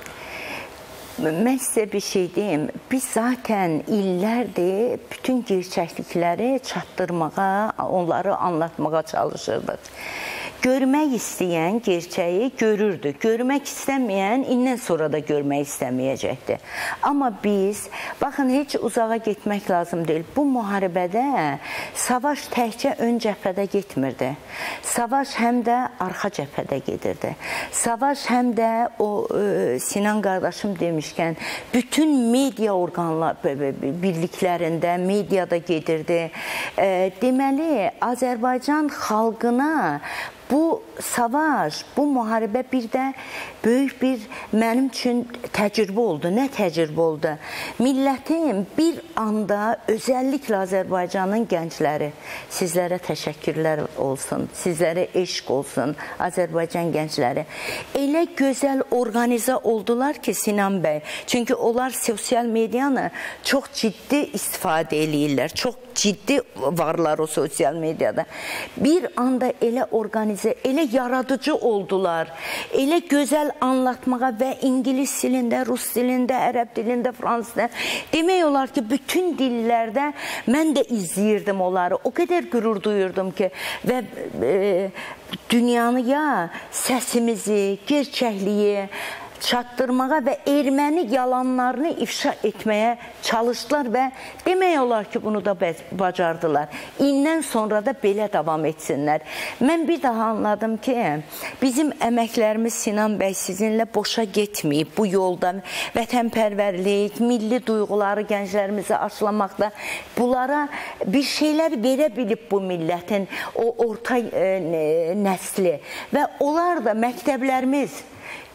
Mən sizə bir şey deyim. Biz zaten illərdir bütün gerçəklikləri çatdırmağa, onları anlatmağa çalışırdıq. Görmək istəyən gerçəyi görürdü. Görmək istəməyən indən sonra da görmək istəməyəcəkdir. Amma biz, baxın, heç uzağa getmək lazım deyil. Bu müharibədə savaş təkcə ön cəbhədə getmirdi. Savaş həm də arxa cəbhədə gedirdi. Savaş həm də o e, Sinan qardaşım demişkən, bütün media orqanlar birliklərində, mediada gedirdi. E, deməli, Azərbaycan xalqına bu savaş, bu müharibə bir də böyük bir mənim üçün təcrübə oldu. Nə təcrübə oldu? Millətin bir anda, özəlliklə Azərbaycanın gəncləri, sizlərə təşəkkürlər olsun, sizlərə eşq olsun, Azərbaycan gəncləri. Elə gözəl organizə oldular ki, Sinan bəy, çünki onlar sosial medianı çox ciddi istifadə eləyirlər, çox ciddi varlar o sosial mediada. Bir anda elə organizə, elə yaradıcı oldular, elə gözəl anlatmağa və ingilis dilində, rus dilində, ərəb dilində, fransızda. Demək olar ki, bütün dillərdə mən də izləyirdim onları. O qədər qürur duyurdum ki, və e, dünyanıya səsimizi, gerçəkliyi çatdırmağa və erməni yalanlarını ifşa etməyə çalışdılar və demək olar ki, bunu da bacardılar. İndən sonra da belə davam etsinlər. Mən bir daha anladım ki, bizim əməklərimiz Sinan bəy sizinlə boşa getməyib bu yolda. Vətənpərvərlik, milli duyğuları gənclərimizə aşılamaqda bunlara bir şeylər verə bilib bu millətin o orta e, nəsli və onlar da məktəblərimiz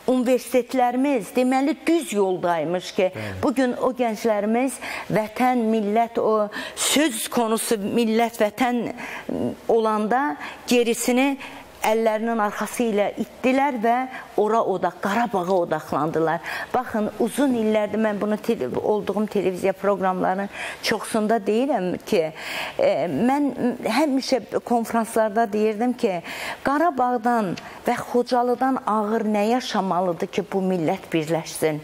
universitetlərimiz deməli düz yoldaymış ki, bugün o gənclərimiz vətən, millət, o söz konusu millət, vətən olanda gerisini əllərinin arxası ilə itdilər və ora odaq, Qarabağa odaqlandılar. Baxın, uzun illərdir mən bunu te olduğum televiziya proqramlarının çoxsunda deyirəm ki, e, mən həmişə konferanslarda deyirdim ki, Qarabağdan və Xocalıdan ağır nə yaşamalıdır ki, bu millət birləşsin?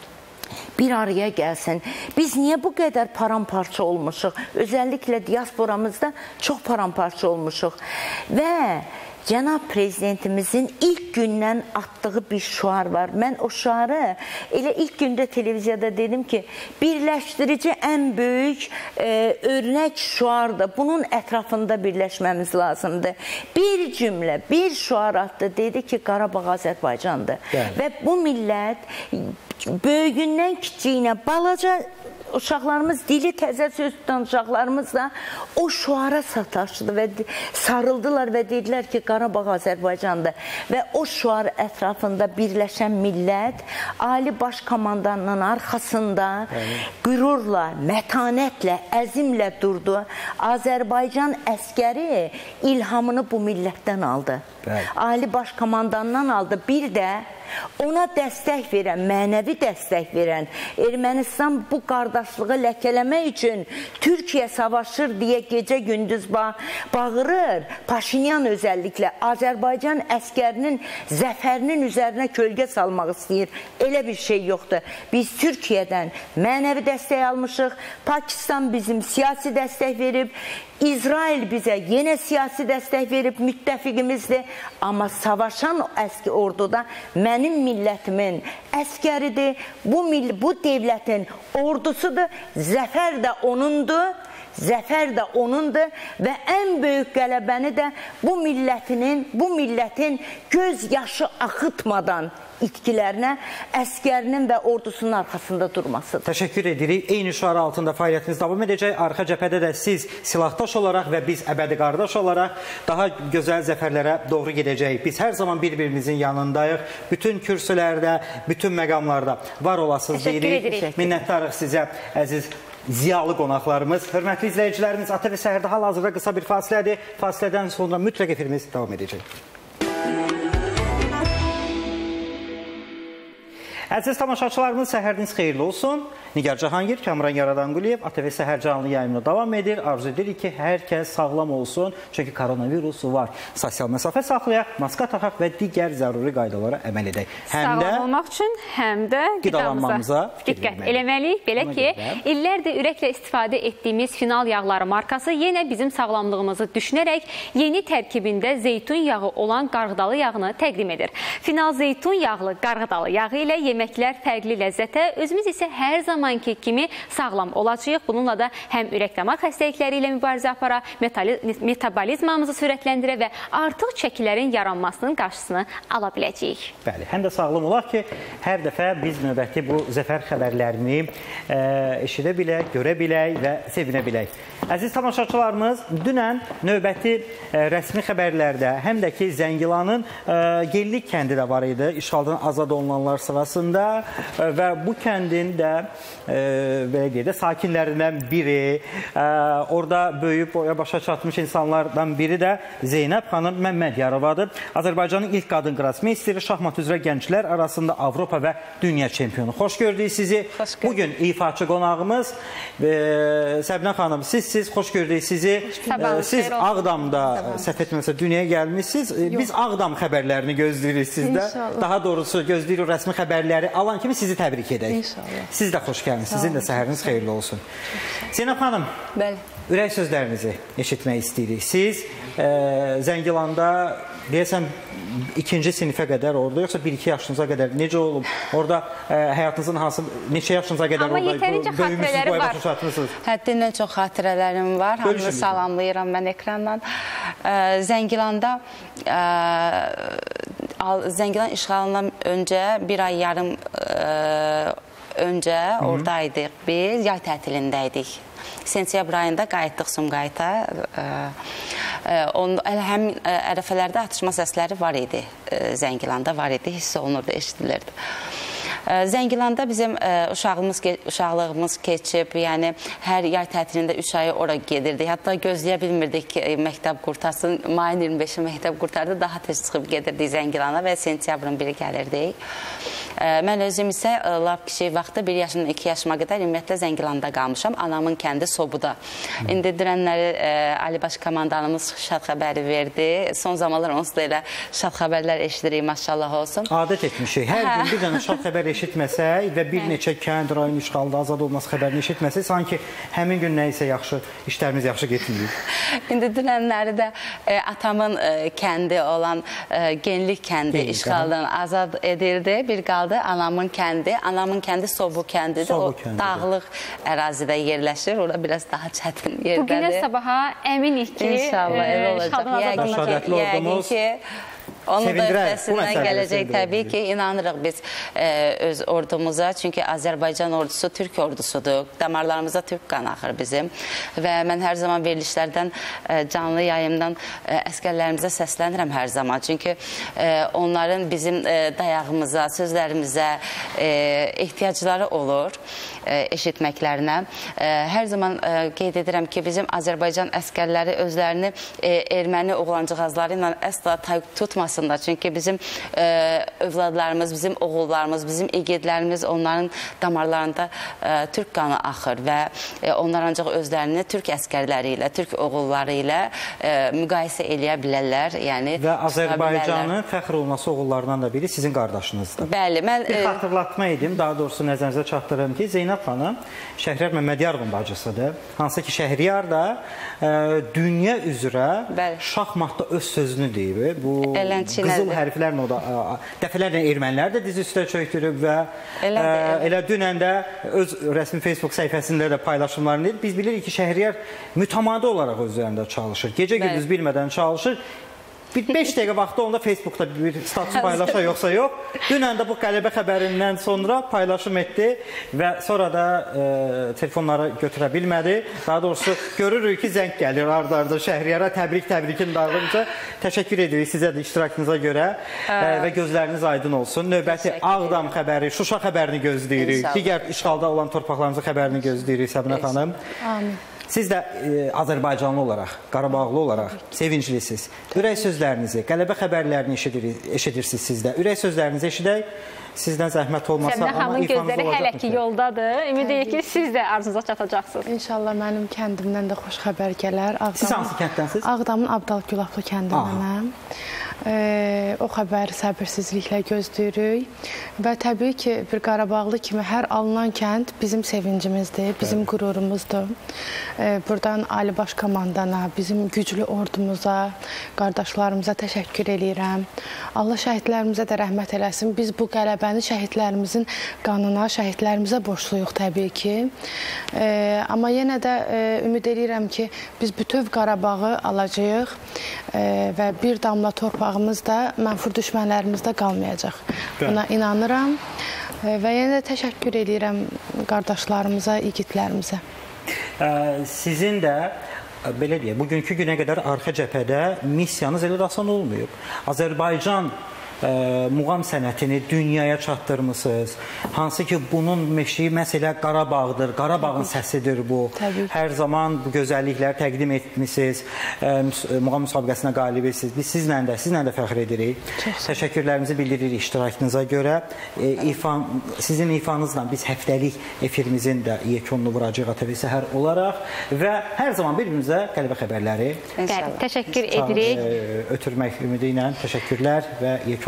Bir araya gəlsin. Biz niyə bu qədər paramparça olmuşuq? Özəlliklə diasporamızda çox paramparça olmuşuq. Və Cənab Prezidentimizin ilk gündən atdığı bir şuar var. Mən o şuarı elə ilk gündə televiziyada dedim ki, birləşdirici ən böyük e, örnək şuardır. Bunun ətrafında birləşməmiz lazımdır. Bir cümlə, bir şuar atdı. Dedi ki, Qarabağ Azərbaycandır. Yəni. Və bu millət böyüyündən kiçiyinə balaca uşaqlarımız, dili təzə söz tutan uşaqlarımız da o şuara sataşdı və sarıldılar və dedilər ki, Qarabağ Azərbaycandır. Və o şuar ətrafında birləşən millət Ali Baş Komandanının arxasında qürurla, mətanətlə, əzimlə durdu. Azərbaycan əskəri ilhamını bu millətdən aldı. Bəli. Ali Baş Komandandan aldı. Bir də ona dəstək verən, mənəvi dəstək verən Ermənistan bu qardaşlığı ləkələmək üçün Türkiyə savaşır deyə gecə-gündüz bağırır. Paşinyan özəlliklə Azərbaycan əskərinin zəfərinin üzərinə kölgə salmaq istəyir. Elə bir şey yoxdur. Biz Türkiyədən mənəvi dəstək almışıq. Pakistan bizim siyasi dəstək verib. İsrail bizə yenə siyasi dəstək verib, müttəfiqimizdir. Amma savaşan əski orduda mənim millətimin əskəridir. Bu, bu devlətin ordusudur. Zəfər də onundur. Zəfər də onundur və ən böyük qələbəni də bu millətinin, bu millətin göz yaşı axıtmadan itkilərinə əskərinin və ordusunun arxasında durmasıdır. Təşəkkür edirik. Eyni şüar altında fəaliyyətiniz davam edəcək. Arxa cəbhədə də siz silahdaş olaraq və biz əbədi qardaş olaraq daha gözəl zəfərlərə doğru gedəcəyik. Biz hər zaman bir-birimizin yanındayıq. Bütün kürsülərdə, bütün məqamlarda var olasınız deyirik. Minnətdarıq sizə, əziz ziyalı qonaqlarımız. Hörmətli izləyicilərimiz, A T V Səhərdə hal-hazırda qısa bir fasilədir. Fasilədən sonra mütləq efirimiz davam edəcək. Əziz tamaşaçılarımız, səhəriniz xeyirli olsun. Nigar Cahangir, Kamran Yaradanquliyev, A T V Səhər canlı yayımına davam edir. Arzu edirik ki, hər kəs sağlam olsun. Çünki koronavirusu var. Sosial məsafə saxlayaq, maska taxaq və digər zəruri qaydalara əməl edək. Həm sağlam olmaq üçün, həm də qidalanmamıza diqqət eləməliyik. Belə ki, illərdir ürəklə istifadə etdiyimiz final yağları markası yenə bizim sağlamlığımızı düşünərək yeni tərkibində zeytun yağı olan qarğıdalı yağını təqdim edir. Final zeytun yağlı qarğıdalı yağı ilə yeməklər fərqli ləzzətə, özümüz isə hər zamanki kimi sağlam olacağıq. Bununla da həm ürək-damar xəstəlikləri ilə mübarizə apara, metabolizmamızı sürətləndirə və artıq çəkilərin yaranmasının qarşısını ala biləcəyik. Bəli, həm də sağlam olaq ki, hər dəfə biz növbəti bu zəfər xəbərlərini e, eşidə bilək, görə bilək və sevinə bilək. Əziz tamaşaçılarımız, dünən növbəti e, rəsmi xəbərlərdə, həm də ki, Zəngilanın e, Gellik kəndi də var idi, işğaldan azad olunanlar sırasında e, və bu kəndin də e, belə deyək də sakinlərindən biri, e, orada böyüyüb boya başa çatmış insanlardan biri də Zeynəb xanım Məmmədiyarovadır. Azərbaycanın ilk qadın qrosmeysteri, şahmat üzrə gənclər arasında Avropa və dünya çempionu. Xoş gördük sizi. Xoş gördük. Bugün ifaçı qonağımız e, Səbinə xanım, sizsiz, xoş gördük sizi. E, siz Ağdamda, səhv etməsə, dünyaya gəlmişsiniz. E, biz Ağdam xəbərlərini gözləyirik sizdə. İnşallah. Daha doğrusu gözləyirik rəsmi xəbərləri alan kimi sizi təbrik edək. İnşallah. Siz də xoş gəlin. Sizin də səhəriniz xeyirli olsun. Zeynəb xanım, bəli, ürək sözlərinizi eşitmək istəyirik. Siz e, Zəngilanda deyəsən ikinci sinifə qədər orada, yoxsa bir iki yaşınıza qədər necə olub? Orada e, həyatınızın hansı, neçə yaşınıza qədər amma orada yetərincə xatirələri var. Həddindən çox xatirələrim var. Hamını salamlayıram mən ekrandan. E, Zəngilanda e, Zəngilan işğalından öncə bir ay yarım e, öncə oradaydıq biz, yay tətilindəydik. sentyabr ayında qayıtdıq Sumqayıta. Həm ərəfələrdə atışma səsləri var idi, Zəngilanda var idi, hiss olunurdu, eşidilirdi. Zəngilanda bizim uşağımız, uşaqlığımız keçib, yəni hər yay tətilində üç ayı ora gedirdik. Hətta gözləyə bilmirdik ki, məktəb qurtarsın. Mayın iyirmi beşi məktəb qurtardı, daha tez çıxıb gedirdik Zəngilana və sentyabrın biri gəlirdik. Mən özüm isə lap kiçik vaxtda bir yaşımdan iki yaşıma qədər ümumiyyətlə Zəngilanda qalmışam. Anamın kəndi Sobuda. İndi dünənləri Ali Baş komandanımız şad xəbəri verdi. Son zamanlar onsuz da elə şad xəbərlər eşidirik, maşallah olsun. Adət etmişik. Hər gün bir dənə şad xəbər eşitməsək və bir neçə kənd, rayon işğalda azad olması xəbərini eşitməsək, sanki həmin gün nə isə yaxşı, işlərimiz yaxşı getməyib. İndi dünənləri də atamın kəndi olan Genlik kəndi işğaldan azad edildi. Bir qaldı anamın kəndi. Anamın kəndi Sobu kəndidir. O dağlıq ərazidə yerləşir. Orada biraz daha çətin yerdədir. Bugünə sabaha əminik ki, İnşallah elə olacaq. Yəqin ki, onun da öhdəsindən gələcək təbii ki, inanırıq biz öz ordumuza. Çünki Azərbaycan ordusu Türk ordusudur. Damarlarımızda Türk qanı axır bizim. Və mən hər zaman verilişlərdən, canlı yayımdan əskərlərimizə səslənirəm hər zaman. Çünki onların bizim dayağımıza, sözlərimizə ehtiyacları olur eşitməklərinə. Hər zaman qeyd edirəm ki, bizim Azərbaycan əskərləri özlərini erməni oğlancığazları ilə əsla tutmasınlar. Çünki bizim övladlarımız, bizim oğullarımız, bizim igidlərimiz, onların damarlarında Türk qanı axır və onlar ancaq özlərini Türk əskərləri ilə, Türk oğulları ilə müqayisə eləyə bilərlər. Və Azərbaycanın fəxr olması oğullarından da biri sizin qardaşınızdır. Bəli, mən... Bir xatırlatma edim, daha doğrusu nəzərinizə çatdırım ki, Zeynəb xanım Şəhriyar Məmmədiyarın bacısıdır. Hansı ki, Şəhriyar da dünya üzrə şahmatda öz sözünü deyib. Bu qızıl hərflərlə o da dəfələrlə ermənilər də dizi üstə çöktürüb və elə dünən də öz rəsmi Facebook səhifəsində də paylaşımlarını deyib. Biz bilirik ki, Şəhriyar mütəmadi olaraq öz üzərində çalışır. Gecə gündüz bilmədən çalışır. Bir beş dəqiqə vaxtda onda Facebookda bir status paylaşa yoxsa yox. Dünən də bu qələbə xəbərindən sonra paylaşım etdi və sonra da telefonları götürə bilmədi. Daha doğrusu görürük ki, zəng gəlir arda-arda Şəhriyara. Təbrik, təbrikin dağılınca. Təşəkkür edirik sizə də iştirakınıza görə və gözləriniz aydın olsun. Növbəti Ağdam xəbəri, Şuşa xəbərini gözləyirik. Digər işğalda olan torpaqlarımızın xəbərini gözləyirik Səbinə xanım. Amin. Siz də Azərbaycanlı olaraq, Qarabağlı olaraq sevinclisiniz. Ürək sözlərinizi, qələbə xəbərlərini eşidirsiniz siz də. Ürək sözlərinizi eşidək, sizdən zəhmət olmasa. Səbinə xanımın gözləri hələ ki yoldadır. Ümid edir ki, siz də arzunuza çatacaqsınız. İnşallah mənim kəndimdən də xoş xəbər gələr. Siz hansı kənddənsiniz? Ağdamın Abdal Gülaflı kəndindənəm. O xəbəri səbirsizliklə gözləyirik və təbii ki, bir Qarabağlı kimi hər alınan kənd bizim sevincimizdir, bizim qürurumuzdur. Buradan Ali Baş komandana, bizim güclü ordumuza, qardaşlarımıza təşəkkür edirəm. Allah şəhidlərimizə də rəhmət eləsin. Biz bu qələbəni şəhidlərimizin qanına, şəhidlərimizə borçluyuq təbii ki. Amma yenə də ümid edirəm ki, biz bütöv Qarabağı alacağıq və bir damla torpağımız da mənfur düşmənlərimizdə qalmayacaq. Buna inanıram və yenə də təşəkkür edirəm qardaşlarımıza, igidlərimizə. Sizin də belə deyək, bugünkü günə qədər arxa cəbhədə missiyanız elə asan olmayıb. Azərbaycan muğam sənətini dünyaya çatdırmısınız. Hansı ki, bunun meşəyi məsələ Qarabağdır, Qarabağın səsidir bu. Hər zaman bu gözəllikləri təqdim etmişsiniz, muğam müsabiqəsinə qalibisiniz. Biz sizlə də, sizlə də fəxr edirik. Təşəkkürlərimizi bildiririk iştirakınıza görə. Sizin ifanızla biz həftəlik efirimizin də yekununu vuracaq A T V Səhər olaraq və hər zaman bir-birimizə qələbə xəbərləri təşəkkür edirik. Ötürmək ümidi ilə təşəkkürlər və yekun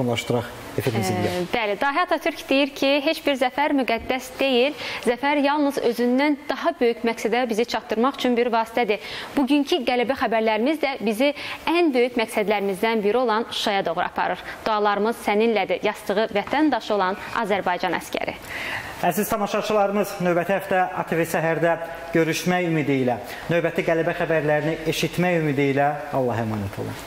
Bəli, Dahi Atatürk deyir ki, heç bir zəfər müqəddəs deyil. Zəfər yalnız özündən daha böyük məqsədə bizi çatdırmaq üçün bir vasitədir. Bugünkü qələbə xəbərlərimiz də bizi ən böyük məqsədlərimizdən biri olan Şuşaya doğru aparır. Dualarımız səninlədir, yastığı vətəndaşı olan Azərbaycan əskəri. Əziz tamaşaçılarımız, növbəti həftə A T V Səhərdə görüşmək ümidi ilə, növbəti qələbə xəbərlərini eşitmək ümidi ilə Allah'a əmanət olun.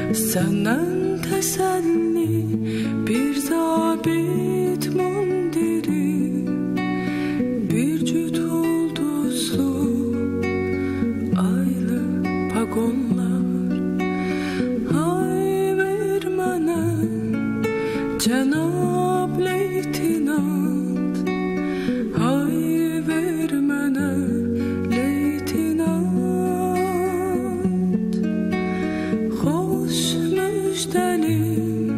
Səndən təsəlli bir zabit mundiri, bir cüt ulduzlu aylı pagonlar. Ay ver mənə cənab leytinant, ay ver mənə leytinant. Xoş müjdəlim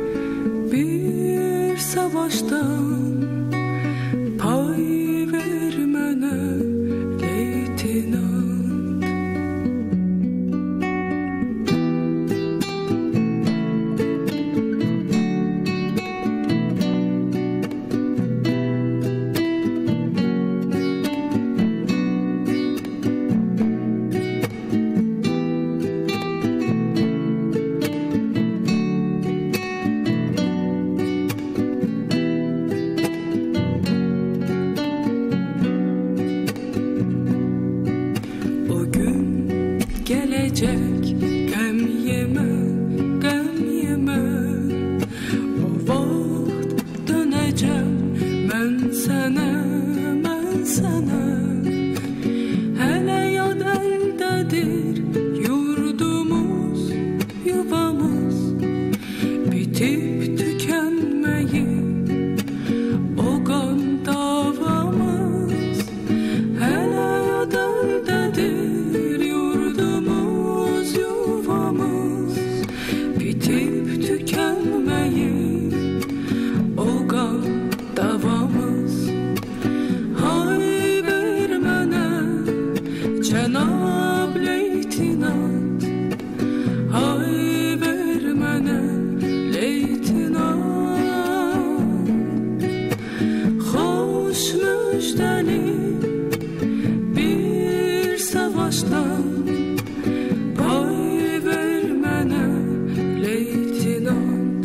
bir savaşdan, pay ver mənə leytinant. Gelecek gəm yemə, gəm yemə. O vaxt dönəcəm mən sənə, mən sənə. Hələ yad əldədir yurdumuz, yuvamız, bitib tükənməyib o qan davamız. Hələ yad əldədir yurdumuz, yuvamız, bitib tükənməyib o qan davamız. Hay ver mənə cənab leytinant, hay ver mənə leytinant. Xoş müjdəli bir savaşdan, pay ver mənə leytinant.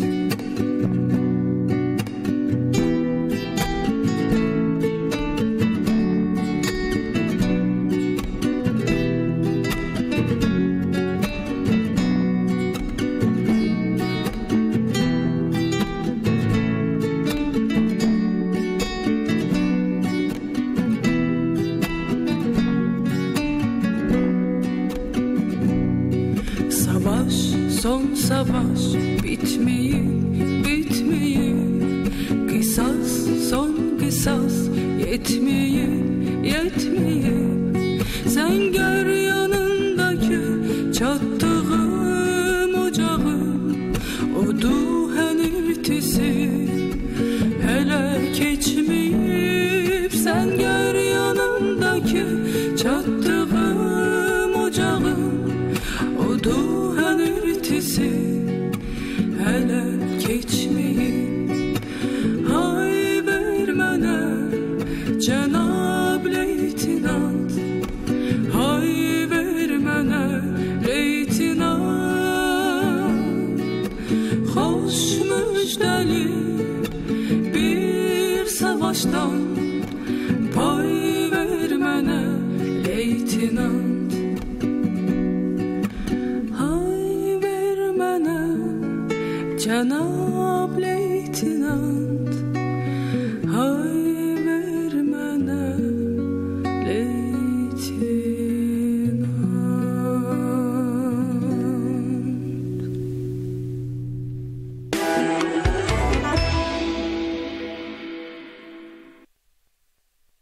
Savaş, son savaş bitmeyip, bitmeyip. Kısas, son kısas yetmeyip, yetmeyip. Sen gör yanındaki çattığım ocağım, odu hənirtisi hele keçmeyip. Sen gör yanındaki çattığım ocağım, odu hənirtisi hələ keçməyib. Hay ver mənə cənab leytinant, hay ver mənə leytinant. Xoş müjdəli bir savaşdan, pay ver mənə leytinant. Cənab